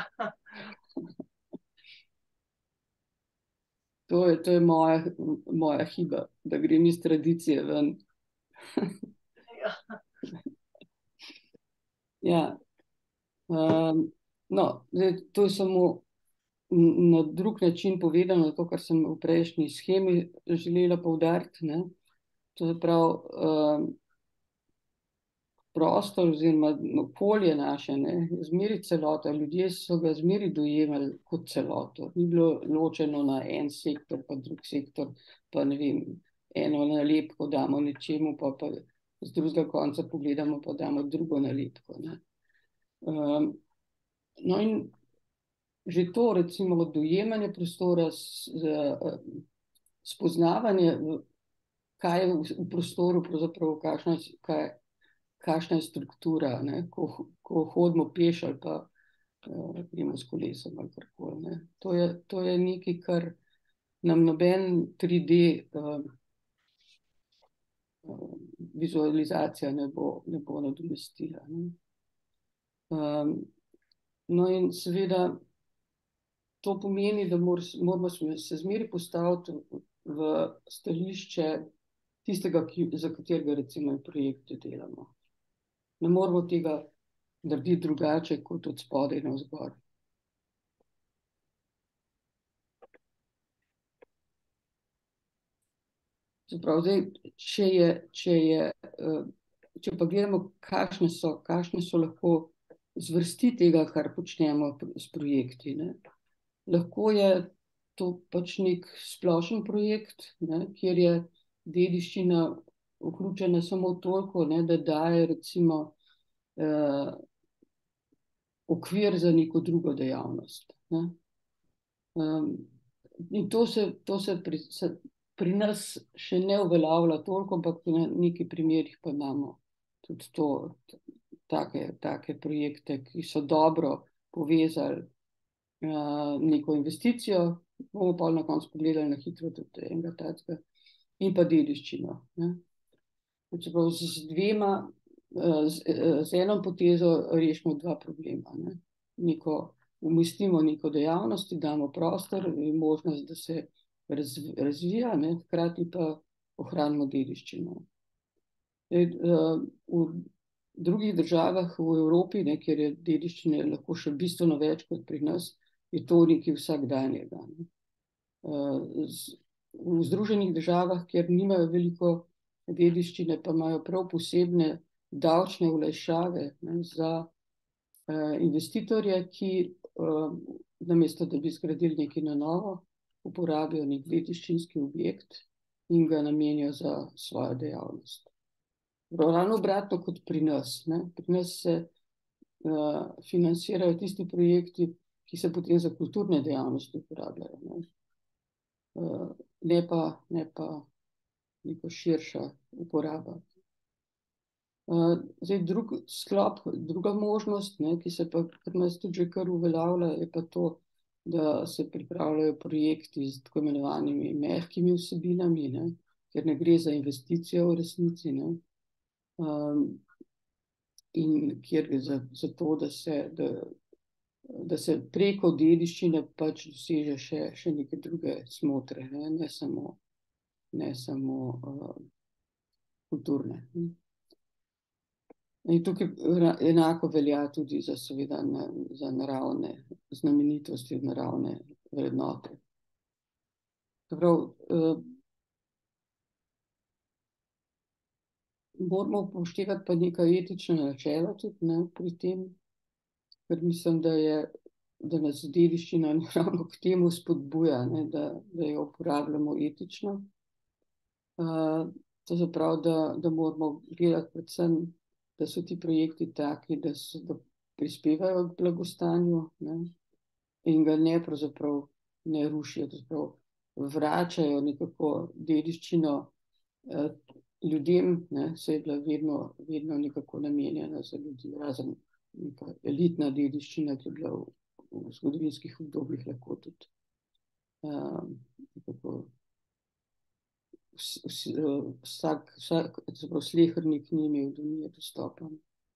To je, to je moja, moja hiba, da grem iz tradicije ven. Ja. Ja. Um, no, zdaj, to je samo na drug način povedano, to, kar sem v prejšnji shemi želela poudariti, ne. To je prav um, prostor oziroma okolje naše, ne, zmeri celota. Ljudje so ga zmeri dojemali kot celoto. Ni bilo ločeno na en sektor, pa drug sektor, pa ne vem, eno nalepko damo nečemu, pa, pa z drugega konca pogledamo, pa damo drugo nalepko, ne. Um, no in že to, recimo, dojemanje prostora, spoznavanje, kaj je v prostoru, pravzaprav, kakšna, kaj, kakšna je struktura, ne? Ko, ko hodimo peš ali pa gremo s kolesom ali karkoli, ne? To je, to je nekaj, kar nam noben tri D uh, uh, vizualizacija ne bo, ne bo nadomestila, ne? Um, no in seveda to pomeni, da mor, moramo se zmeri postaviti v stališče tistega, ki, za katerega recimo projekte delamo. Ne moramo tega narediti drugače kot od spodaj navzgor. Zaprav, zdaj, če je, če je, če pa gledamo, kakšne so, kakšne so lahko zvrsti tega, kar počnemo s projekti, ne. Lahko je to pač nek splošen projekt, ne, kjer je dediščina vključena samo toliko, ne, da daje recimo eh, okvir za neko drugo dejavnost, ne. Um, in to se, to se, pri, se pri nas še ne uveljavlja toliko, ampak na nekaj primerih pa imamo tudi to, take, take projekte, ki so dobro povezali neko investicijo, bomo pa na koncu pogledali na hitro tudi enega takega, in pa dediščino, ne. Čeprav z dvema, z, z eno potezo rešimo dva problema, ne. Neko, umestimo neko dejavnost, damo prostor in možnost, da se razvija, ne, hkrati pa ohranimo dediščino. V drugih državah v Evropi, ne, kjer je dediščine lahko še bistveno več kot pri nas, je to nekaj vsakdanjega. V Združenih državah, kjer nimajo veliko dediščine, pa imajo prav posebne davčne olajšave, ne, za investitorje, ki namesto, da bi zgradili nekaj na novo, uporabijo nek dediščinski objekt in ga namenijo za svojo dejavnost. Ravno obratno kot pri nas, ne. Pri nas se uh, financirajo tisti projekti, ki se potem za kulturne dejavnosti uporabljajo, ne. Uh, ne pa, ne pa neko širša uporaba. Uh, zdaj, drug sklop, druga možnost, ne, ki se pa pri nas tudi že kar uveljavlja, je pa to, da se pripravljajo projekti z tako imenovanimi mehkimi vsebinami, ne, ker ne gre za investicijo v resnici, ne. Um, in kjer je za, za to, da se, da, da se preko dediščine pač doseže še, še neke druge smotre, ne, ne samo, ne samo uh, kulturne. In tukaj enako velja tudi za, seveda, na, za naravne znamenitosti, naravne vrednote. Prav, uh, moramo upoštevati pa neka etična načela tudi, ne, pri tem, ker mislim, da je, da nas dediščina ravno k temu spodbuja, ne, da, da jo uporabljamo etično. Uh, to zaprav, da, da moramo gledati predvsem, da so ti projekti taki, da, so, da prispevajo k blagostanju, ne, in ga ne pravzaprav ne rušijo, pravzaprav vračajo nekako dediščino eh, ljudem, ne, se je bila vedno, vedno nekako namenjena za ljudi, razen neka elitna dediščina, ki je bila v, v zgodovinskih obdobjih lahko tudi um, nekako vs, vs, vsak, vsak, zaprav slehernik ni imel do nje dostopa.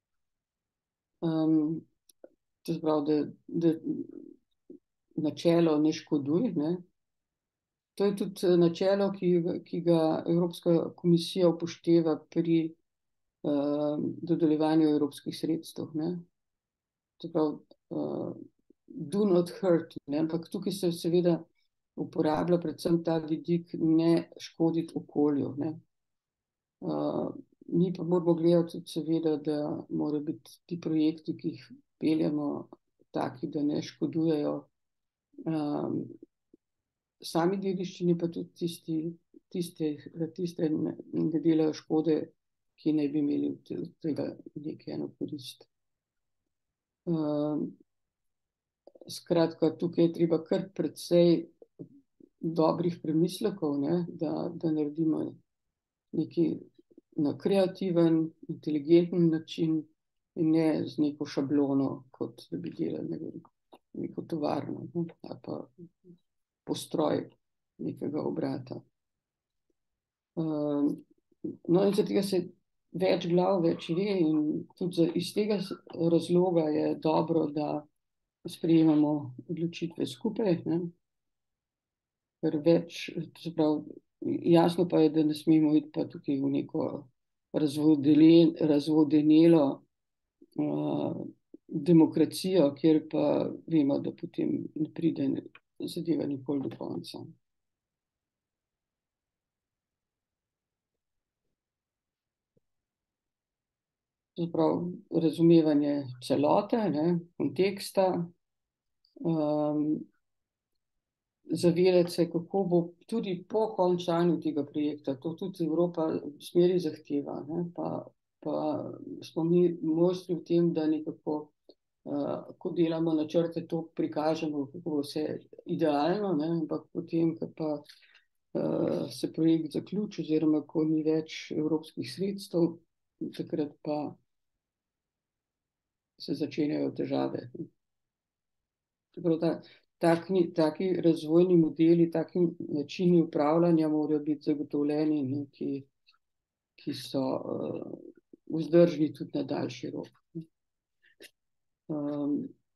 Um, to je prav, da, da načelo ne škoduje, ne. To je tudi načelo, ki, ki ga Evropska komisija upošteva pri uh, dodeljevanju evropskih sredstev, ne. To je prav, uh, do not hurt, ne, ampak tukaj se seveda uporablja predvsem ta vidik ne škoditi okolju, ne. Uh, mi pa moramo gledati tudi seveda, da morajo biti ti projekti, ki jih peljemo, taki, da ne škodujejo um, sami dediščini, pa tudi tisti, tiste, tiste ne, ne delajo škode, ki naj bi imeli od tega nekaj eno korist. Um, skratka, tukaj je treba kar precej dobrih premislekov, ne, da, da naredimo nekaj na kreativen, inteligenten način in ne z neko šablono, kot da bi delali, ne vem, neko tovarno, ne, ali pa postroj nekega obrata. Um, no in zaradi tega se več glav več ve in tudi iz tega razloga je dobro, da sprejemamo odločitve skupaj, ne, ker več, to se pravi, jasno pa je, da ne smemo iti pa tukaj v neko razvodenelo uh, demokracijo, kjer pa vemo, da potem ne pride zadeva nikoli do konca. Zaprav, razumevanje celote, ne, konteksta, um, zavedati se, kako bo tudi po končanju tega projekta, to tudi Evropa v smeri zahteva, ne, pa, pa smo mi mojstri v tem, da nekako Uh, ko delamo načrte, to prikažemo, kako bo vse idealno, ne, ampak potem, ko pa uh, se projekt zaključi, oziroma ko ni več evropskih sredstev, takrat pa se začenjajo težave. Ta, taki, taki razvojni modeli, taki načini upravljanja morajo biti zagotovljeni, ne, ki, ki so uh, vzdržni tudi na daljši rok. Um,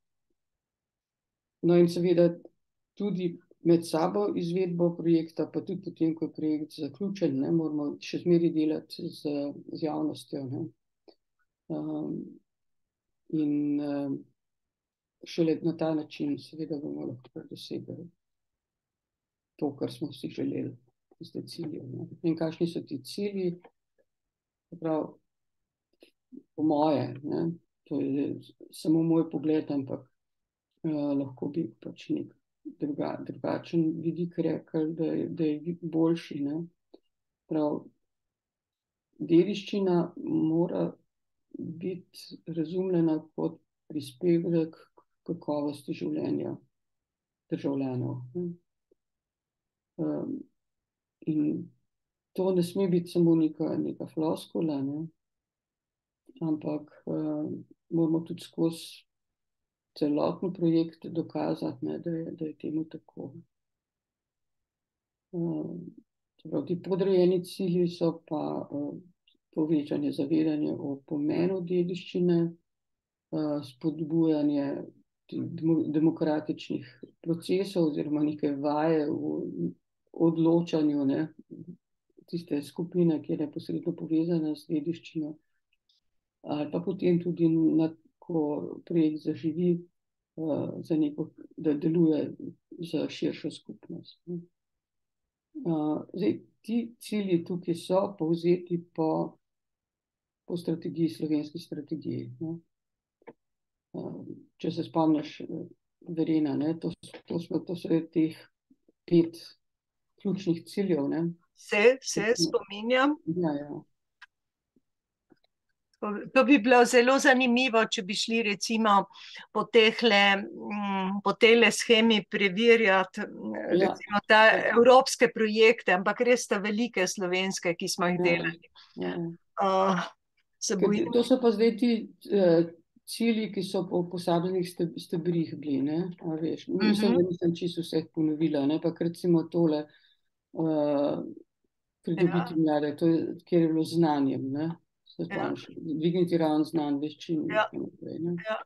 no in seveda tudi med sabo izvedbo projekta, pa tudi potem, ko je projekt zaključen, ne, moramo še zmeraj delati z, z javnostjo, ne. Um, in um, šele na ta način seveda bomo lahko dosegli to, kar smo si želeli, tiste cilje, ne. In kakšni so ti cilji, prav, po moje, ne, to je samo moj pogled, ampak uh, lahko bi pač nek druga, drugačen vidik rekel, da je, da je boljši, ne. Prav, dediščina mora biti razumljena kot prispevek k kakovosti življenja državljanov, ne. Um, in to ne sme biti samo neka, neka floskula, ne. Ampak uh, moramo tudi skozi celoten projekt dokazati, ne, da, je, da je temu tako. Uh, ti podrejeni cilji so pa uh, povečanje zavedanja o pomenu dediščine, uh, spodbujanje demokratičnih procesov oziroma neke vaje v odločanju, ne, tiste skupine, ki je neposredno povezana z dediščino, ali pa potem tudi, na, ko projekt zaživi, uh, za neko, da deluje za širšo skupnost. Uh, zdaj, ti cilji tukaj so povzeti po po strategiji, slovenski strategiji. Ne. Če se spomniš, Verena, ne, to, to, smo, to so teh pet ključnih ciljev. Ne. Se, se spominjam. Ja, ja. To bi bilo zelo zanimivo, če bi šli recimo po tehle, po tele schemi preverjati Ja. recimo ta evropske projekte, ampak res sta velike slovenske, ki smo jih delali. Ja, ja. Uh, se bojim. To so pa zdaj ti uh, cilji, ki so po posameznih stebrih bili, ne, a veš. Mislim, da nisem čisto vseh ponovila, ne, pa recimo tole uh, pridobiti mlade, to je, kjer je bilo znanjem, ne. Ja. Dvigniti raven znanj, veščin. Ja. Ja.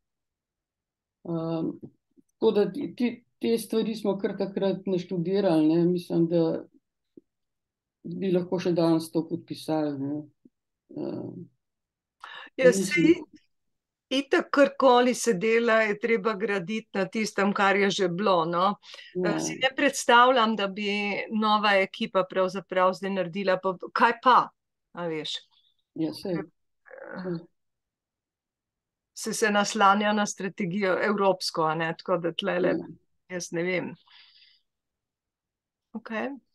Um, tako da ti, te stvari smo kar takrat naštudirali, ne. Mislim, da bi lahko še danes to podpisali. Ne. Um, ja, si, itak karkoli se dela, je treba graditi na tistem, kar je že bilo. No. Ja. Si ne predstavljam, da bi nova ekipa pravzaprav zdaj naredila, pa kaj pa, a veš. Ja, sej. Se se naslanja na strategijo evropsko, a ne, tako da tlele, ja. Jaz ne vem. Ok.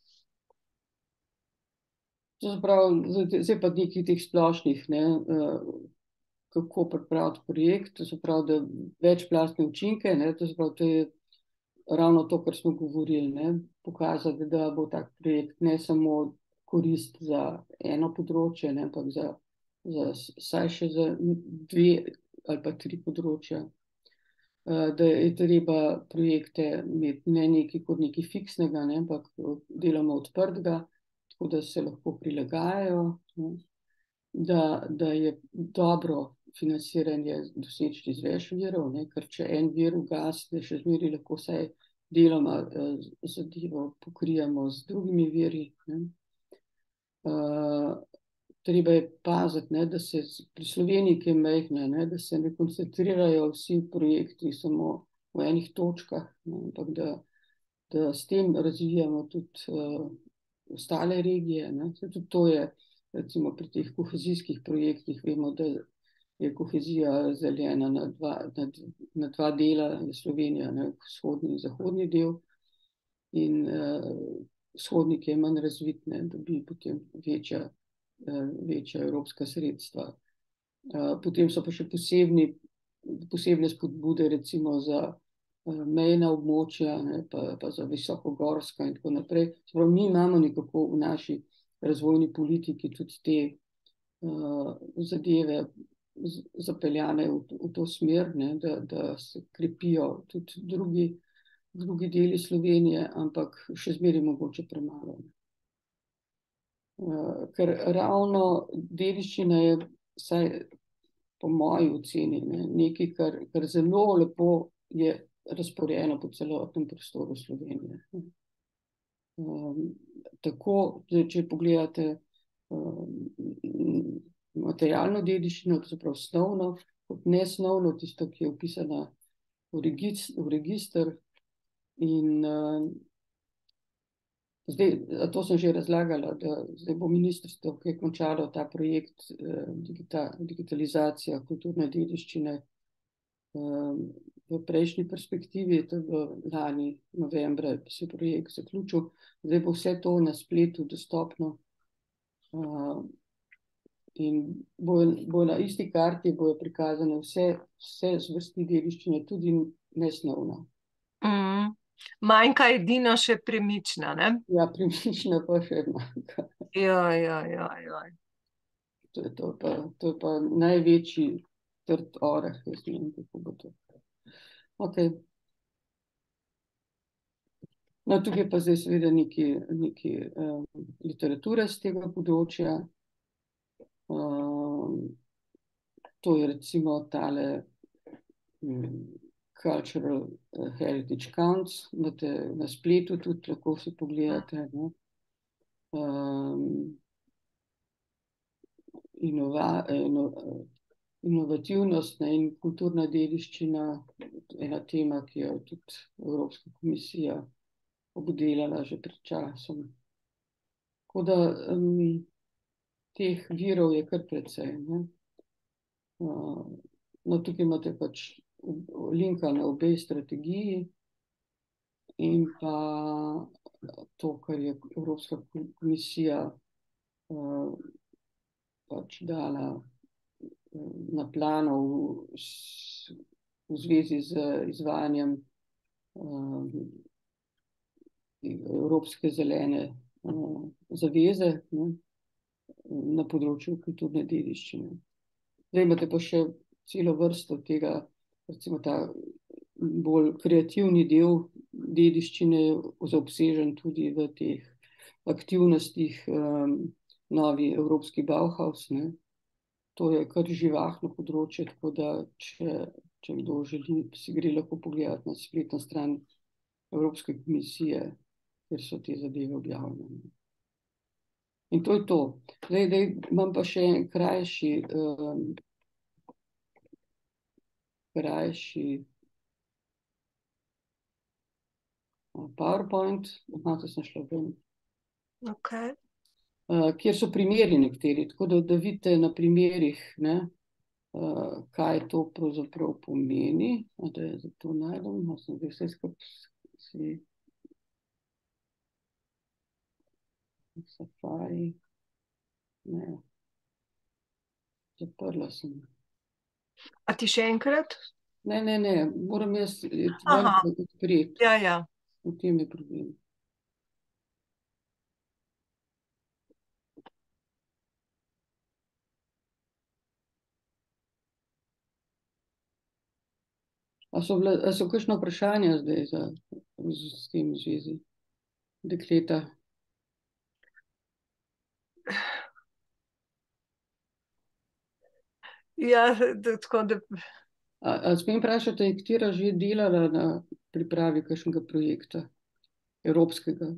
To se pravi, zdaj pa nekaj teh splošnih, ne, kako pripraviti projekt, to se pravi, da večplastne učinke, ne, to se pravi, to je ravno to, kar smo govorili, ne, pokazati, da bo tak projekt ne samo korist za eno področje, ne, ampak za, za saj še za dve ali pa tri področja. Da je treba projekte imeti ne nekaj kot nekaj fiksnega, ne, ampak delamo odprtega, tako da se lahko prilagajajo, ne, da, da je dobro financiranje doseči iz več virov, ne, ker če en vir ugasne, še zmeraj lahko vsaj deloma zadevo pokrijemo z drugimi viri, ne. Uh, treba je paziti, ne, da se pri Sloveniji, ki je majhna, ne, da se ne koncentrirajo vsi projekti samo v enih točkah, ne, ampak da, da s tem razvijamo tudi uh, ostale regije. Ne. Tudi to je, recimo pri teh kohezijskih projektih, vemo, da je kohezija razdeljena na dva, na, na dva dela, je Slovenija, ne, vzhodni in zahodni del, in uh, vzhodnik je manj razvit, ne, da bi potem večja, večja evropska sredstva. Potem so pa še posebni, posebne spodbude recimo za mejna območja, ne, pa, pa za visokogorska in tako naprej. Sprav, mi imamo nekako v naši razvojni politiki tudi te uh, zadeve zapeljane v, v to smer, ne, da, da se krepijo tudi drugi drugi deli Slovenije, ampak še zmeraj mogoče premalo. Uh, ker ravno dediščina je, vsaj po moji oceni, ne, nekaj, kar, kar zelo lepo je razporejeno po celotnem prostoru Slovenije. Um, tako, da če pogledate um, materialno dediščino, to se pravi snovno, kot nesnovno, tisto, ki je upisana v register, v register. In uh, zdaj, to sem že razlagala, da zdaj bo ministrstvo, ki je končalo ta projekt uh, digita, digitalizacija kulturne dediščine uh, v prejšnji perspektivi, to je bilo lani novembra, se je projekt zaključil. Zdaj bo vse to na spletu dostopno uh, in bo, bo na isti karti bojo prikazane vse, vse zvrsti dediščine, tudi nesnovna. Mm. Manjka edino še premična, ne? Ja, premična pa še manjka. Ja, ja, ja, ja. To je, to pa, to je pa največji trd oreh, jaz ne vem, kako bo to. Ok. No, tukaj pa zdaj seveda neki, neki um, literature z tega področja. Um, to je recimo tale um, Cultural Heritage Counts, imate na spletu tudi, lahko si pogledate. Ne? Um, inova, ino, inovativnost, ne, in kulturna dediščina, ena tema, ki jo tudi Evropska komisija obdelala že pred časom. Tako da um, teh virov je kar precej. Ne? Uh, no, tukaj imate pač linka na obe strategiji in pa to, kar je Evropska komisija uh, pač dala uh, na plano v, v zvezi z izvajanjem uh, Evropske zelene uh, zaveze, ne, na področju kulturne dediščine. Zdaj imate pa še celo vrsto tega, recimo ta bolj kreativni del dediščine zaobsežen tudi v teh aktivnostih um, novi Evropski Bauhaus. Ne. To je kar živahno področje, tako da če, če kdo želi, si gre lahko pogledati na spletno stran Evropske komisije, kjer so te zadeve objavljene. In to je to. Zdaj, zdaj imam pa še en krajši, um, krajši PowerPoint, imate sem šla ven, Okay. uh, kjer so primeri nekateri, tako da, da vidite na primerih, ne, uh, kaj to pravzaprav pomeni. A da je za to najdem, no, sem zdaj vse skupaj si Safari, ne, zaprla sem. A ti še enkrat? Ne, ne, ne, moram jaz Aha. odpreti. Ja, ja. V tem je problem. A so, bila, a so kakšno vprašanje zdaj za, z, s tem v zvezi? Dekleta. Ja, da, tako da. A, a smem vprašati, je katera že delala na pripravi kakšnega projekta evropskega?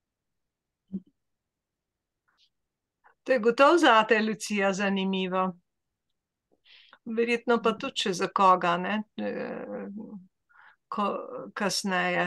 To je gotovo zate, Lucija, zanimivo. Verjetno pa tudi še za koga, ne? Ko, kasneje.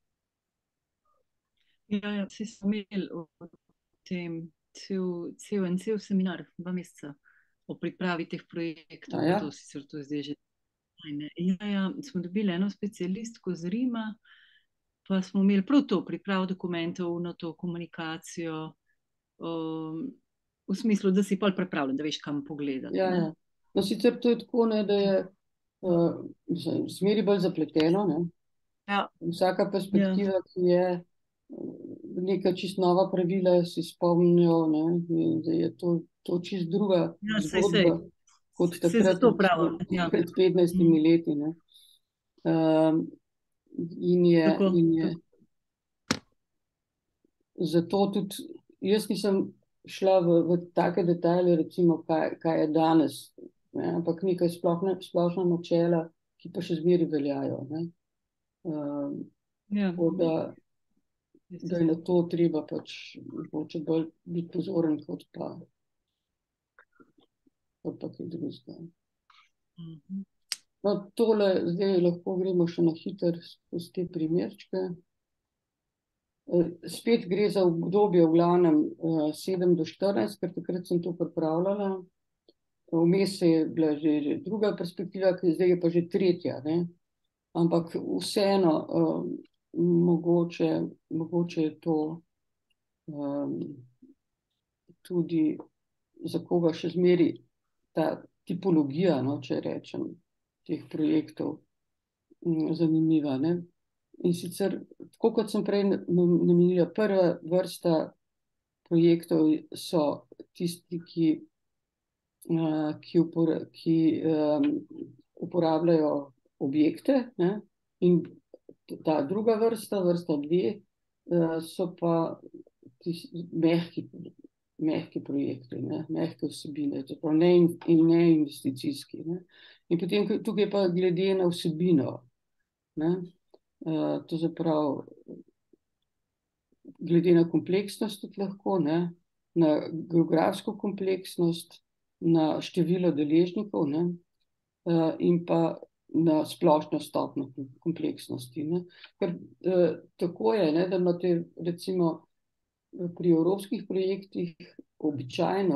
Ja, ja, vsi smo imeli o tem cel, cel en cel seminar, dva meseca, o pripravi teh projektov. A ja? To sicer to zdaj že. Ja, ja, smo dobili eno specialistko z Rima, pa smo imeli prav to, pripravo dokumentov, na to komunikacijo, um, v smislu, da si pol pripravljen, da veš, kam pogledati. Ja, ja. No, sicer to je tako, ne, da je uh, smeri bolj zapleteno. Ne? Ja. Vsaka perspektiva, ja, ki je neka čist nova pravila, si spomnijo, ne, da je to, to čist druga ja, zgodba, sej, sej. kot takrat pravim, ja. Pred petnajstimi leti. Ne. Um, in je, tako, in je tako. Zato tudi jaz nisem šla v, v take detajle, recimo, kaj, kaj je danes, ne, ampak nekaj splošna, splošna načela, ki pa še zmeri veljajo. Ne. Um, ja. da, da je na to treba pač mogoče bolj biti pozoren, kot pa, kot pa kaj drugega. Mhm. No, tole zdaj lahko gremo še na hiter skozi te primerčke. Spet gre za obdobje v glavnem sedem do štirinajst, ker takrat sem to pripravljala. Vmes je bila že, že druga perspektiva, zdaj je pa že tretja. Ne? Ampak vseeno, um, mogoče, mogoče je to um, tudi za koga še zmeri ta tipologija, no, če rečem, teh projektov um, zanimiva. Ne? In sicer, tako kot sem prej namenila, prva vrsta projektov so tisti, ki, uh, ki, upor, ki um, uporabljajo objekte, ne? In ta druga vrsta, vrsta dve, uh, so pa tisti mehki, mehki projekti, ne? Mehke vsebine, tako ne in, in ne investicijski. Ne? In potem tukaj pa glede na vsebino, ne? Uh, to zaprav glede na kompleksnost tudi lahko, ne? Na geografsko kompleksnost, na število deležnikov, ne? Uh, in pa na splošno stopnjo kompleksnosti. Ne? Ker uh, tako je, ne, da imate recimo pri evropskih projektih običajno,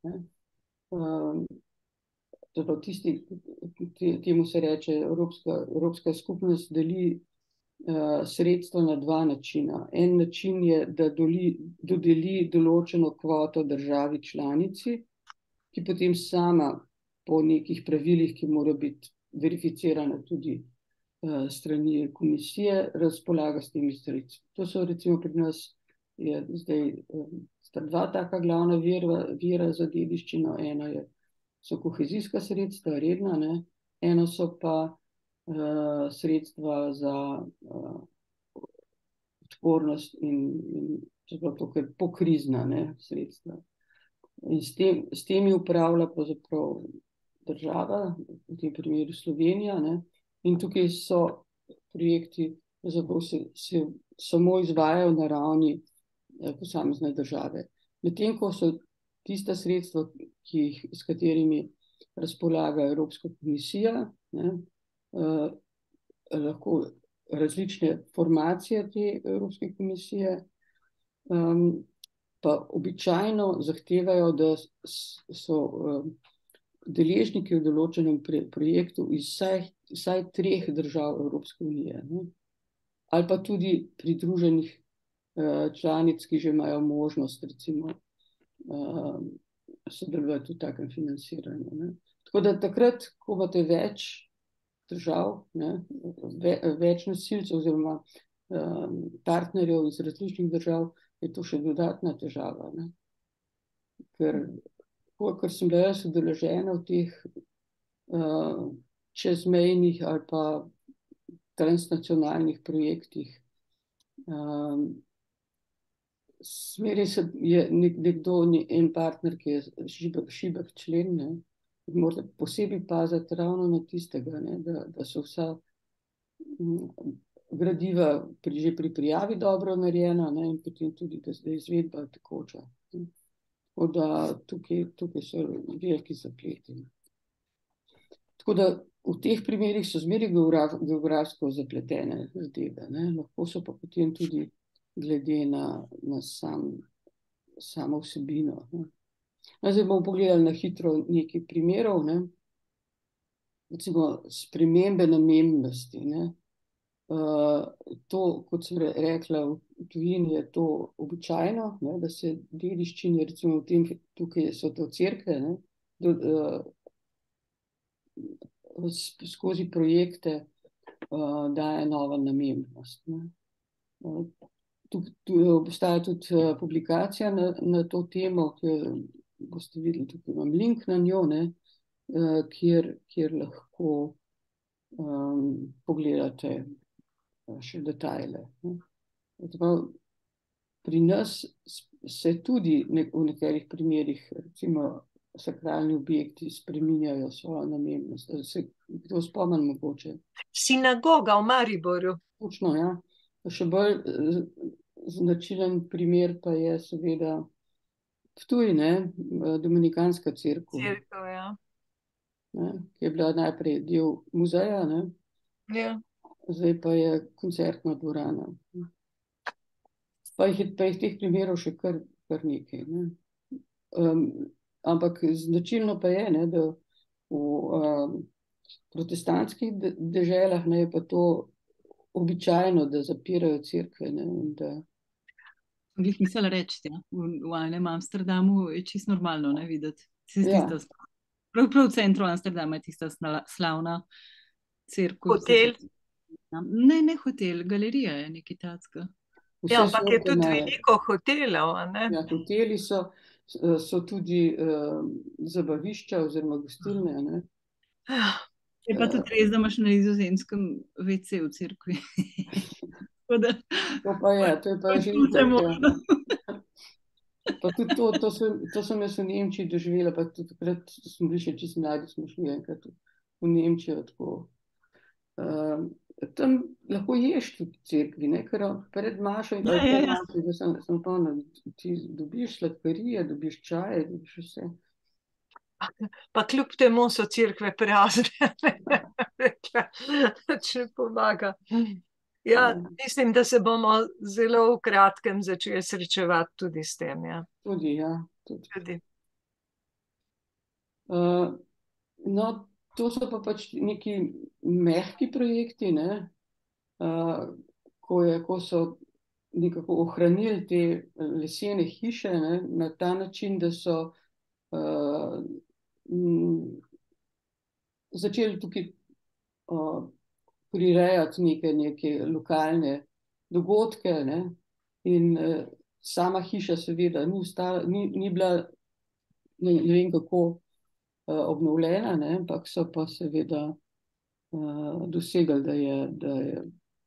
Ne. Um, tisti, temu se reče, Evropska, Evropska skupnost deli uh, sredstva na dva načina. En način je, da doli, dodeli določeno kvoto državi članici, ki potem sama po nekih pravilih, ki mora biti verificirana tudi uh, strani komisije, razpolaga s temi sredstvi. To so recimo pri nas je zdaj um, sta dva taka glavna vira, vira za dediščino. Ena je, so kohezijska sredstva, redna, ne? Eno so pa uh, sredstva za uh, odpornost in, in to, kar pokrizna, ne? Sredstva. In s, tem, s temi upravlja pravzaprav država, v tem primeru Slovenija, ne? In tukaj so projekti, se, se samo izvajajo na ravni eh, posamezne države. Medtem ko so tista sredstva, ki jih, s katerimi razpolaga Evropska komisija, ne, eh, lahko različne formacije te Evropske komisije, um, pa običajno zahtevajo, da so um, deležniki v določenem projektu iz vsaj, vsaj treh držav Evropske unije, ne? Ali pa tudi pridruženih uh, članic, ki že imajo možnost recimo uh, sodelovati v takem financiranju. Ne? Tako da takrat, ko imate več držav, ne, ve, več nosilcev oziroma um, partnerjev iz različnih držav, je to še dodatna težava. Ne? Ker kolikor sem bila jaz udeležena v teh uh, čezmejnih ali pa transnacionalnih projektih, um, smeri se je nekdo, en partner, ki je šibek, šibek člen, ne, morate posebej paziti ravno na tistega, ne, da, da so vsa um, gradiva pri, že pri prijavi dobro narejena, ne, in potem tudi, da je izvedba tekoča. Ne. Tako da tukaj, tukaj so veliki zapleti. Tako da v teh primerih so zmeri geograf, geografsko zapletene zadeve, ne. Lahko so pa potem tudi glede na, na sam, samo vsebino. Ne. Zdaj bomo pogledali na hitro nekaj primerov, ne. Recimo spremembe namembnosti. Ne. Uh, to, kot sem rekla, v tujini je to običajno, ne, da se dediščine, recimo v tem, tukaj so to cerkve, ne, do, uh, skozi projekte uh, daje nova namembnost. Ne. Uh, tuk, tu, obstaja tudi uh, publikacija na, na to temo, ki boste videli, tukaj imam link na njo, ne, uh, kjer, kjer lahko um, pogledate še detajle. Pri nas se tudi v nekaterih primerih, recimo sakralni objekti spreminjajo svojo namembnost. Se kdo spomni mogoče? Sinagoga v Mariboru. Točno, ja. Še bolj značilen primer pa je seveda Ptuj, ne, Dominikanska cerkev. Cerkev, ja. Ne, ki je bila najprej del muzeja, ne. Ja. Zdaj pa je koncertna dvorana. Pa jih je, pa jih teh primerov še kar, kar nekaj. Ne. Um, ampak značilno pa je, ne, da v um, protestantskih deželah, ne, je pa to običajno, da zapirajo cerkve. Ne, in da... Glih mislila reči, ja. v, v enem Amsterdamu je čisto normalno, ne, videti. Ja. Prav, prav v centru Amsterdama je tista slavna cerkev. Hotel. Ne, ne hotel, galerija je nekaj tacka. Ja, ampak je tudi veliko hotelov, a ne? Ja, hoteli so, so tudi uh, zabavišča oziroma gostilne, ne? Je pa tudi res, da imaš na Nizozemskem ve ce v cerkvi. Da... To pa je, to je pa že nekaj. Pa tudi to, to, so, to sem jaz v Nemčiji doživela, pa tudi takrat smo bili še čisto mladi, smo šli enkrat v Nemčijo, tako. Uh, tam lahko ješ tudi cerkvi, ne, ker pred mašo in ja, ja, ja. mašo, da sem, sem polna, ti dobiš sladkarije, dobiš čaje, dobiš vse. Pa kljub temu so cerkve prazne, če pomaga. Ja, mislim, da se bomo zelo v kratkem začeli srečevati tudi s tem. Ja. Tudi, ja. Tudi. Tudi. Uh, no, to so pa pač neki mehki projekti, ne, uh, ko, je, ko so nekako ohranili te lesene hiše, ne, na ta način, da so uh, m, začeli tukaj uh, prirejati neke, neke lokalne dogodke, ne, in uh, sama hiša seveda ni, ustala, ni, ni bila, ne, ne vem kako, uh, obnovljena, ne, ampak so pa seveda uh, dosegli, da je, da je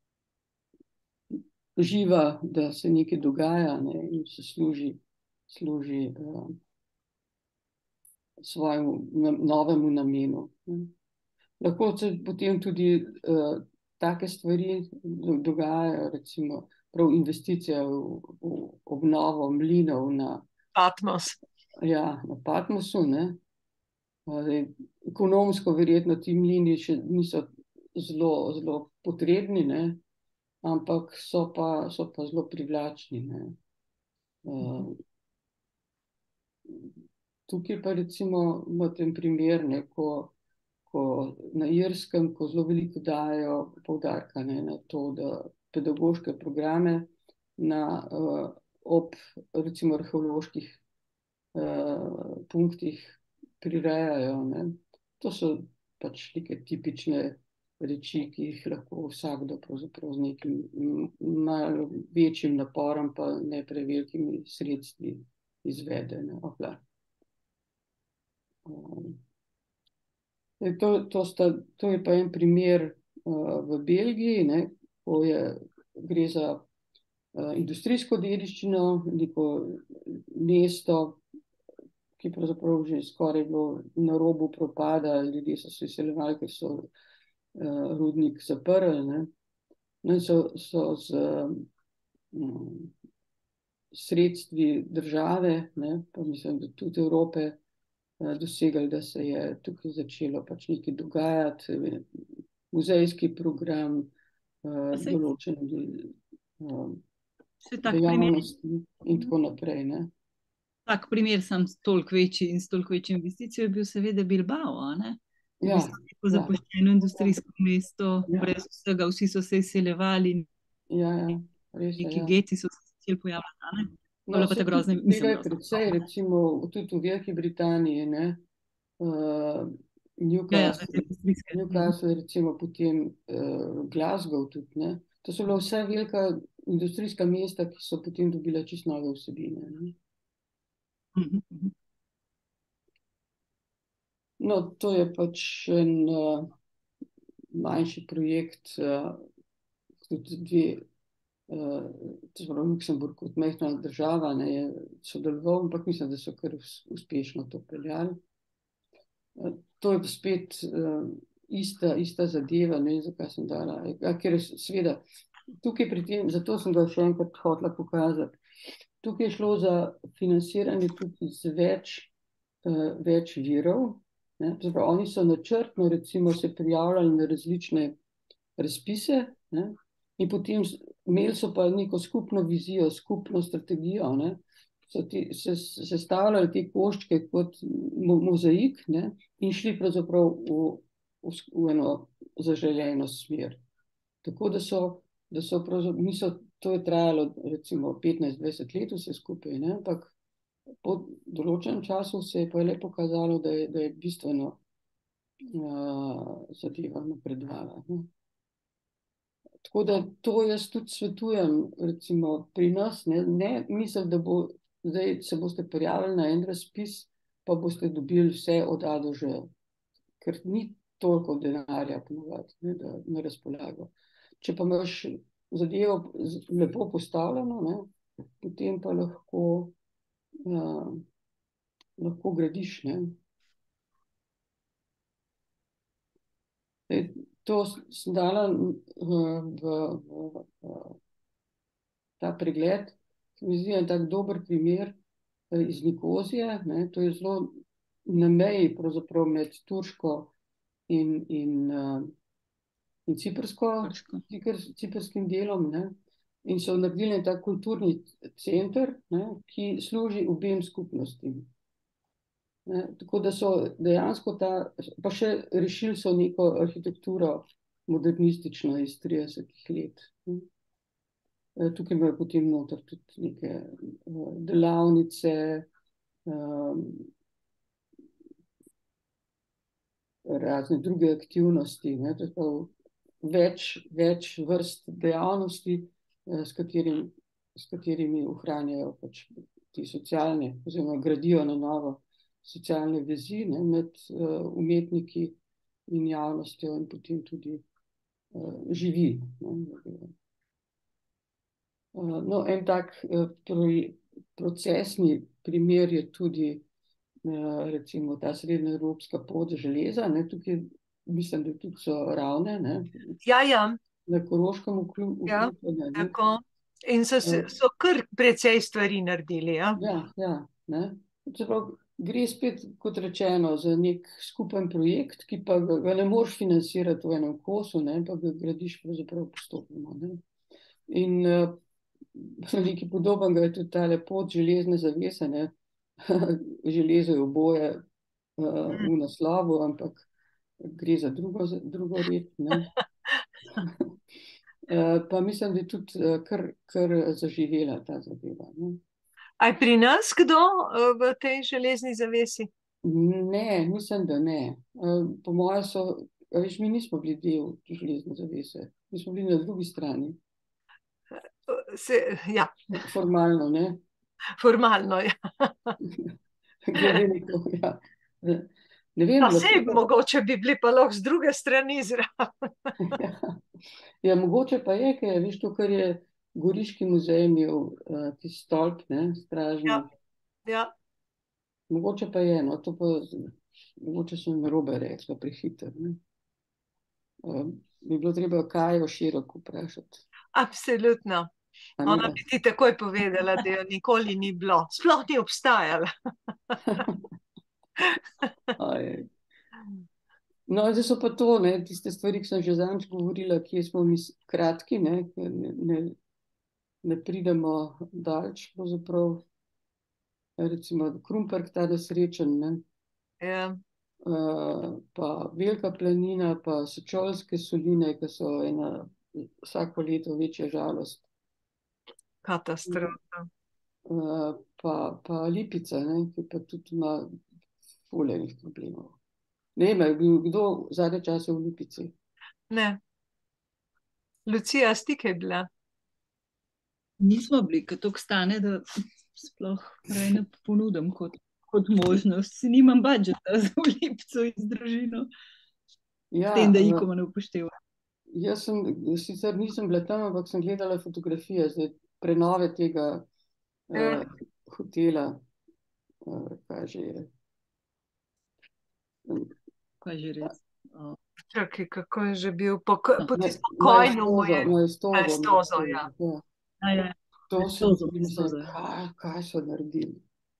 živa, da se nekaj dogaja, ne, in se služi, služi uh, svojemu novemu namenu. Ne. Lahko se potem tudi uh, take stvari dogajajo, recimo prav investicija v, v obnovo mlinov na Patmos. Ja, na Patmosu, ne. Zdaj, ekonomsko verjetno ti mlini še niso zelo, zelo potrebni, ne, ampak so pa, so pa zelo privlačni, ne. Uh, tukaj pa recimo v tem primer, ne, ko ko na Irskem, ko zelo veliko dajo poudarka, ne, na to, da pedagoške programe na, uh, ob recimo arheoloških uh, punktih prirejajo. Ne. To so pač neke tipične reči, ki jih lahko vsakdo pravzaprav z nekim malo večjim naporom, pa ne prevelikimi sredstvi izvede. Ne. Um, To, to, sta, to je pa en primer uh, v Belgiji, ne, ko je, gre za uh, industrijsko dediščino, neko mesto, ki pravzaprav že skoraj bilo na robu propada, ljudje so se izseljevali, ker so uh, rudnik zaprli, ne. No, in so, so z um, sredstvi države, ne, pa mislim, da tudi Evrope, dosegli, da se je tukaj začelo pač nekaj dogajati, muzejski program, uh, določeni uh, dejavnosti in tako naprej. Ne. Tak primer sam s toliko večji in s toliko večjo investicijo je bil seveda Bilbao, ne? Ja, ja. Zapuščeno industrijsko ja. mesto, ja. brez vsega, vsi so se izseljevali. Ja, ja, res je. Neki ja. geti so se začeli pojavljati, ne? No, se grozne, mislim, predvsej, recimo, tudi v Veliki Britaniji, ne, uh, Newcastle, ja, ja, Newcastle, recimo potem uh, Glasgow tudi, ne. To so bila vse velika industrijska mesta, ki so potem dobila čisto nove vsebine. Ne. Mm-hmm. No, to je pač en uh, manjši projekt, uh, tudi dve Uh, to je Luksemburg kot majhna država, ne, je sodeloval, ampak mislim, da so kar uspešno to peljali. Uh, to je spet uh, ista, ista zadeva, ne vem, zakaj sem dala. Ja, ker seveda, tukaj pri tem, zato sem ga še enkrat hotela pokazati. Tukaj je šlo za financiranje tudi z več, uh, več virov. Ne. Zdaj, oni so načrtno recimo se prijavljali na različne razpise, ne. In potem imeli so pa neko skupno vizijo, skupno strategijo, ne. So ti, se, se stavljali te koščke kot mo, mozaik, ne, in šli pravzaprav v, v, v eno zaželjeno smer. Tako da so, da so pravzaprav, niso, to je trajalo recimo petnajst dvajset let vse skupaj, ne, ampak po določenem času se je pa le pokazalo, da je, da je bistveno uh, zadeva napredovala. Ne. Tako da to jaz tudi svetujem, recimo pri nas, ne, ne mislim, da bo, zdaj se boste prijavili na en razpis, pa boste dobili vse od A do Ž, ker ni toliko denarja ponovati, ne, da na razpolago. Če pa imaš zadevo lepo postavljeno, ne, potem pa lahko, uh, lahko gradiš, ne. To sem dala v, v, v, v ta pregled, se mi zdi en tak dober primer iz Nikozije, ne, to je zelo na meji pravzaprav med turško in, in, in ciprsko, ciprskim delom, ne, in so naredili ta kulturni center, ne, ki služi obem skupnostim. Ne, tako da so dejansko ta, pa še rešili so neko arhitekturo modernistično iz tridesetih let. Ne. Tukaj imajo potem noter tudi neke uh, delavnice, um, razne druge aktivnosti, ne, več, več vrst dejavnosti, uh, s, katerim, s katerimi ohranjajo pač ti socialne, oziroma gradijo na novo socialne vezi, ne, med uh, umetniki in javnostjo in potem tudi uh, živi. Ne. Uh, no, en tak uh, procesni primer je tudi uh, recimo ta srednjeevropska pot železa, ne, tukaj mislim, da tudi so Ravne, ne, Ja, ja, na Koroškem ja, vključene. tako. In so, se- so kar precej stvari naredili, ja. Ja, ja, ne. Čeprav gre spet, kot rečeno, za nek skupen projekt, ki pa ga, ga ne moreš financirati v enem kosu, ne, pa ga gradiš pravzaprav postopno, ne. In uh, nekaj podobnega je tudi tale pot železne zavese, ne. Železo je oboje uh, v naslovu, ampak gre za drugo, drugo reč, ne. Uh, pa mislim, da je tudi uh, kar, kar zaživela ta zadeva, ne. A je pri nas kdo uh, v tej železni zavesi? Ne, mislim, da ne. Uh, po mojem so, a veš, mi nismo bili del železne zavese, mi smo bili na drugi strani, Se, ja, formalno, ne. formalno, ja. Glede na to, ja. Ne vem, Pa sej, lahko pa- mogoče bi bili pa lahko z druge strani zraven. Ja, mogoče pa je, ker veš to, kar je Goriški muzej imel, uh, ti stolp, ne, stražni. Ja. Ja, Mogoče pa je, no, to pa, mogoče sem narobe rekla, prehiter, ne. Uh, bi bilo treba Kajo Širok vprašati. absolutno. A ne, Ona da? bi ti takoj povedala, da jo nikoli ni bilo. Sploh ni obstajala. Aj. No, zdaj so pa to, ne, tiste stvari, ki sem že zadnjič govorila, kje smo mi s- kratki, ne, ker ne, ne, ne pridemo daleč, pravzaprav. Recimo Krumperk, ta nesrečen, ne, Ja, uh, pa Velika planina, pa Sečoveljske soline, ki so ena vsako leto večja žalost. katastrofa. Uh, pa, pa Lipica, ne, ki pa tudi ima fulejnih problemov. Ne vem, je bil kdo zadnje čase v Lipici? Ne. Lucija, stike je bila. Nismo bili, ker to stane, da sploh prej ne ponudim kot, kot možnost. Si nimam budžeta za v Lipcu in z družino, Ja, s tem, da uh, ikoma ne upoštevam. jaz sem, sicer nisem bila tam, ampak sem gledala fotografije zdaj, prenove tega uh, hotela, uh, kaj že je. Kaj že res? O, Čakaj, kako je že bil po, po Ma- tisto kojnu mu je. Maestoso, Maestoso, Maestoso, ja. ja. a ja, To se mi Maestoso, zdi, mislim, Maestoso. kaj, kaj so naredili.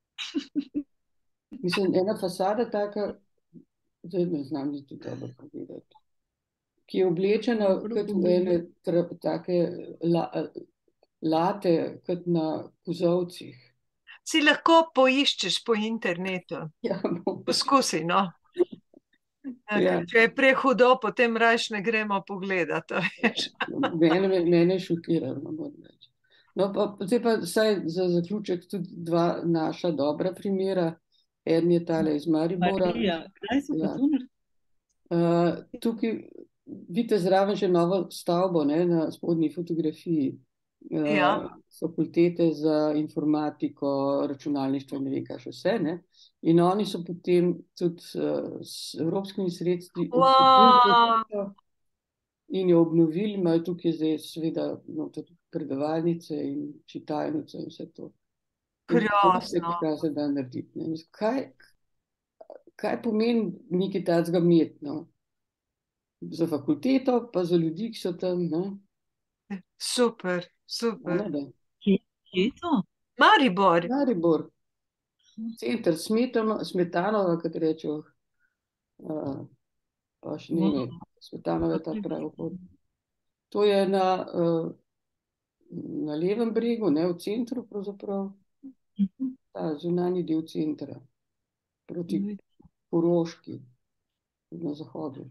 Mislim, ena fasada taka, zdaj ne znam niti dobro povedati, ki je oblečena kot v ene tra, take la, late, kot na kozovcih. Si lahko poiščeš po internetu. Ja, bom- Poskusi, no. Ja, Ja. ker če je prehudo, potem rajš ne gremo pogledat. a veš. Mene, mene je šokiralo, moram reči. No, pa, zdaj pa saj za zaključek tudi dva naša dobra primera. En je tale iz Maribora. Marija, kdaj so pa Ja. tu naredili? Uh, tukaj vidite zraven že novo stavbo, ne, na spodnji fotografiji. Uh, Ja. Fakultete za informatiko, računalništvo, ne vem kaj še vse, ne. In oni so potem tudi uh, s evropskimi sredstvi odkupili to Wow. hišo in jo obnovili, imajo tukaj zdaj seveda noter predavalnice in čitalnice in vse to. In Krasno. kaj se da narediti, ne. Mislim, Kaj, kaj pomeni nekaj takega imeti, no? Za fakulteto, pa za ljudi, ki so tam, ne? Super, A super. ne, da. Kje, kje je to? Maribor. Maribor, center Smetano, Smetanova, kot rečejo, uh, pa še ne vem, Smetanova je ta pravi vhod. To je na, uh, na levem bregu, ne, v centru pravzaprav, Mhm. ta zunanji del centra. proti Koroški na zahodu.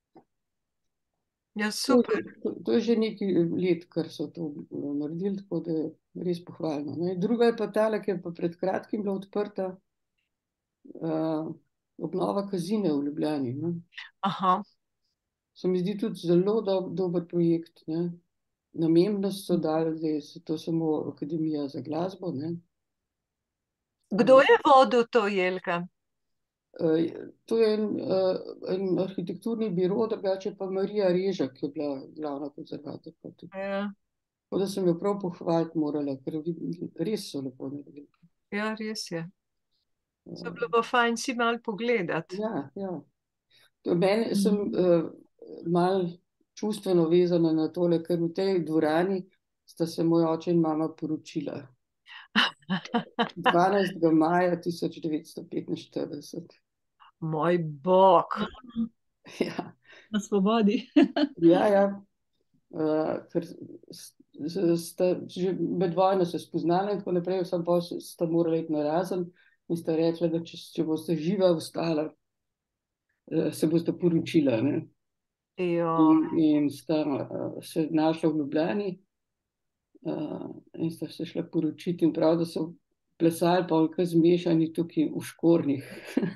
Ja, To, super. to, to je že nekaj let, kar so to naredili, tako da je res pohvalno. Ne. Druga je pa tale, ki je pa pred kratkim bila odprta, uh, obnova Kazine v Ljubljani. Ne. Aha. Se mi zdi tudi zelo do, dober projekt. Ne. Namembnost so dali, zdaj je to samo Akademija za glasbo. Ne. Kdo je vodil to, Jelka? Uh, to je en, uh, en arhitekturni biro, drugače pa Marija Reža, ki je bila glavna konzervatorka. Ja. Tako da sem jo prav pohvaliti morala, ker res so lepo naredili. Ja, res je. So bilo pa fajn si malo pogledati. Ja, ja. To meni sem uh, malo čustveno vezana na tole, ker v tej dvorani sta se moj oče in mama poročila. dvanajstega maja tisoč devetsto petinštirideset. Moj bog. Ja. Na svobodi. Ja, ja. Uh, ker sta že med vojno se spoznala in tako naprej, sam pa sta morala iti narazen in sta rekla, da če, če boste živa ostala, uh, se boste poročila. Ne? In, in sta uh, se našla v Ljubljani uh, in sta se šla poročiti in prav, da so plesali pa olka zmešani tukaj v Škornjih.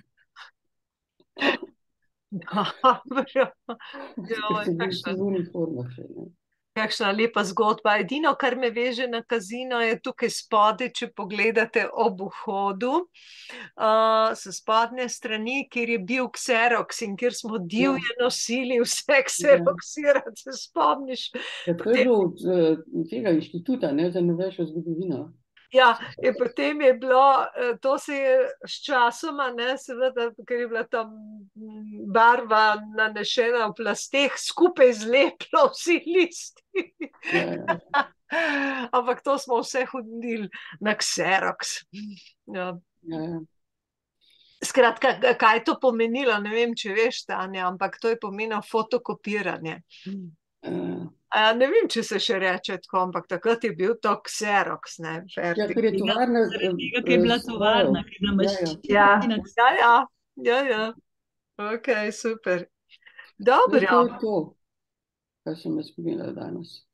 Dobro. Ja, kakšna, v uniformah še, ne? Kakšna lepa zgodba. Edino, kar me veže na Kazino, je tukaj spodaj, če pogledate ob vhodu, uh, s spodnje strani, kjer je bil Xerox in kjer smo divje nosili vse Xeroxirati, se spomniš? Ja, to je bilo od uh, tega inštituta, ne, za novejšo zgodovino. Ja, in potem je bilo, to se je s časoma, ne, seveda, ker je bila tam barva nanešena v plasteh, skupaj zleplo vsi listi. Ja, ja. Ampak to smo vse hodili na Xerox. Ja. Ja, ja. Skratka, kaj je to pomenilo, ne vem, če veš, Tanja, ampak to je pomenilo fotokopiranje. Uh. A, ne vem, če se še reče tako, ampak takrat je bil to Xerox. Ne, ja, ker je tovarna. Tega, ki je bila tovarna, ki je bila maščina. Ja, ja, ja, ja, ja. Ok, super. Dobro. To je to, kar sem jaz povedala danes.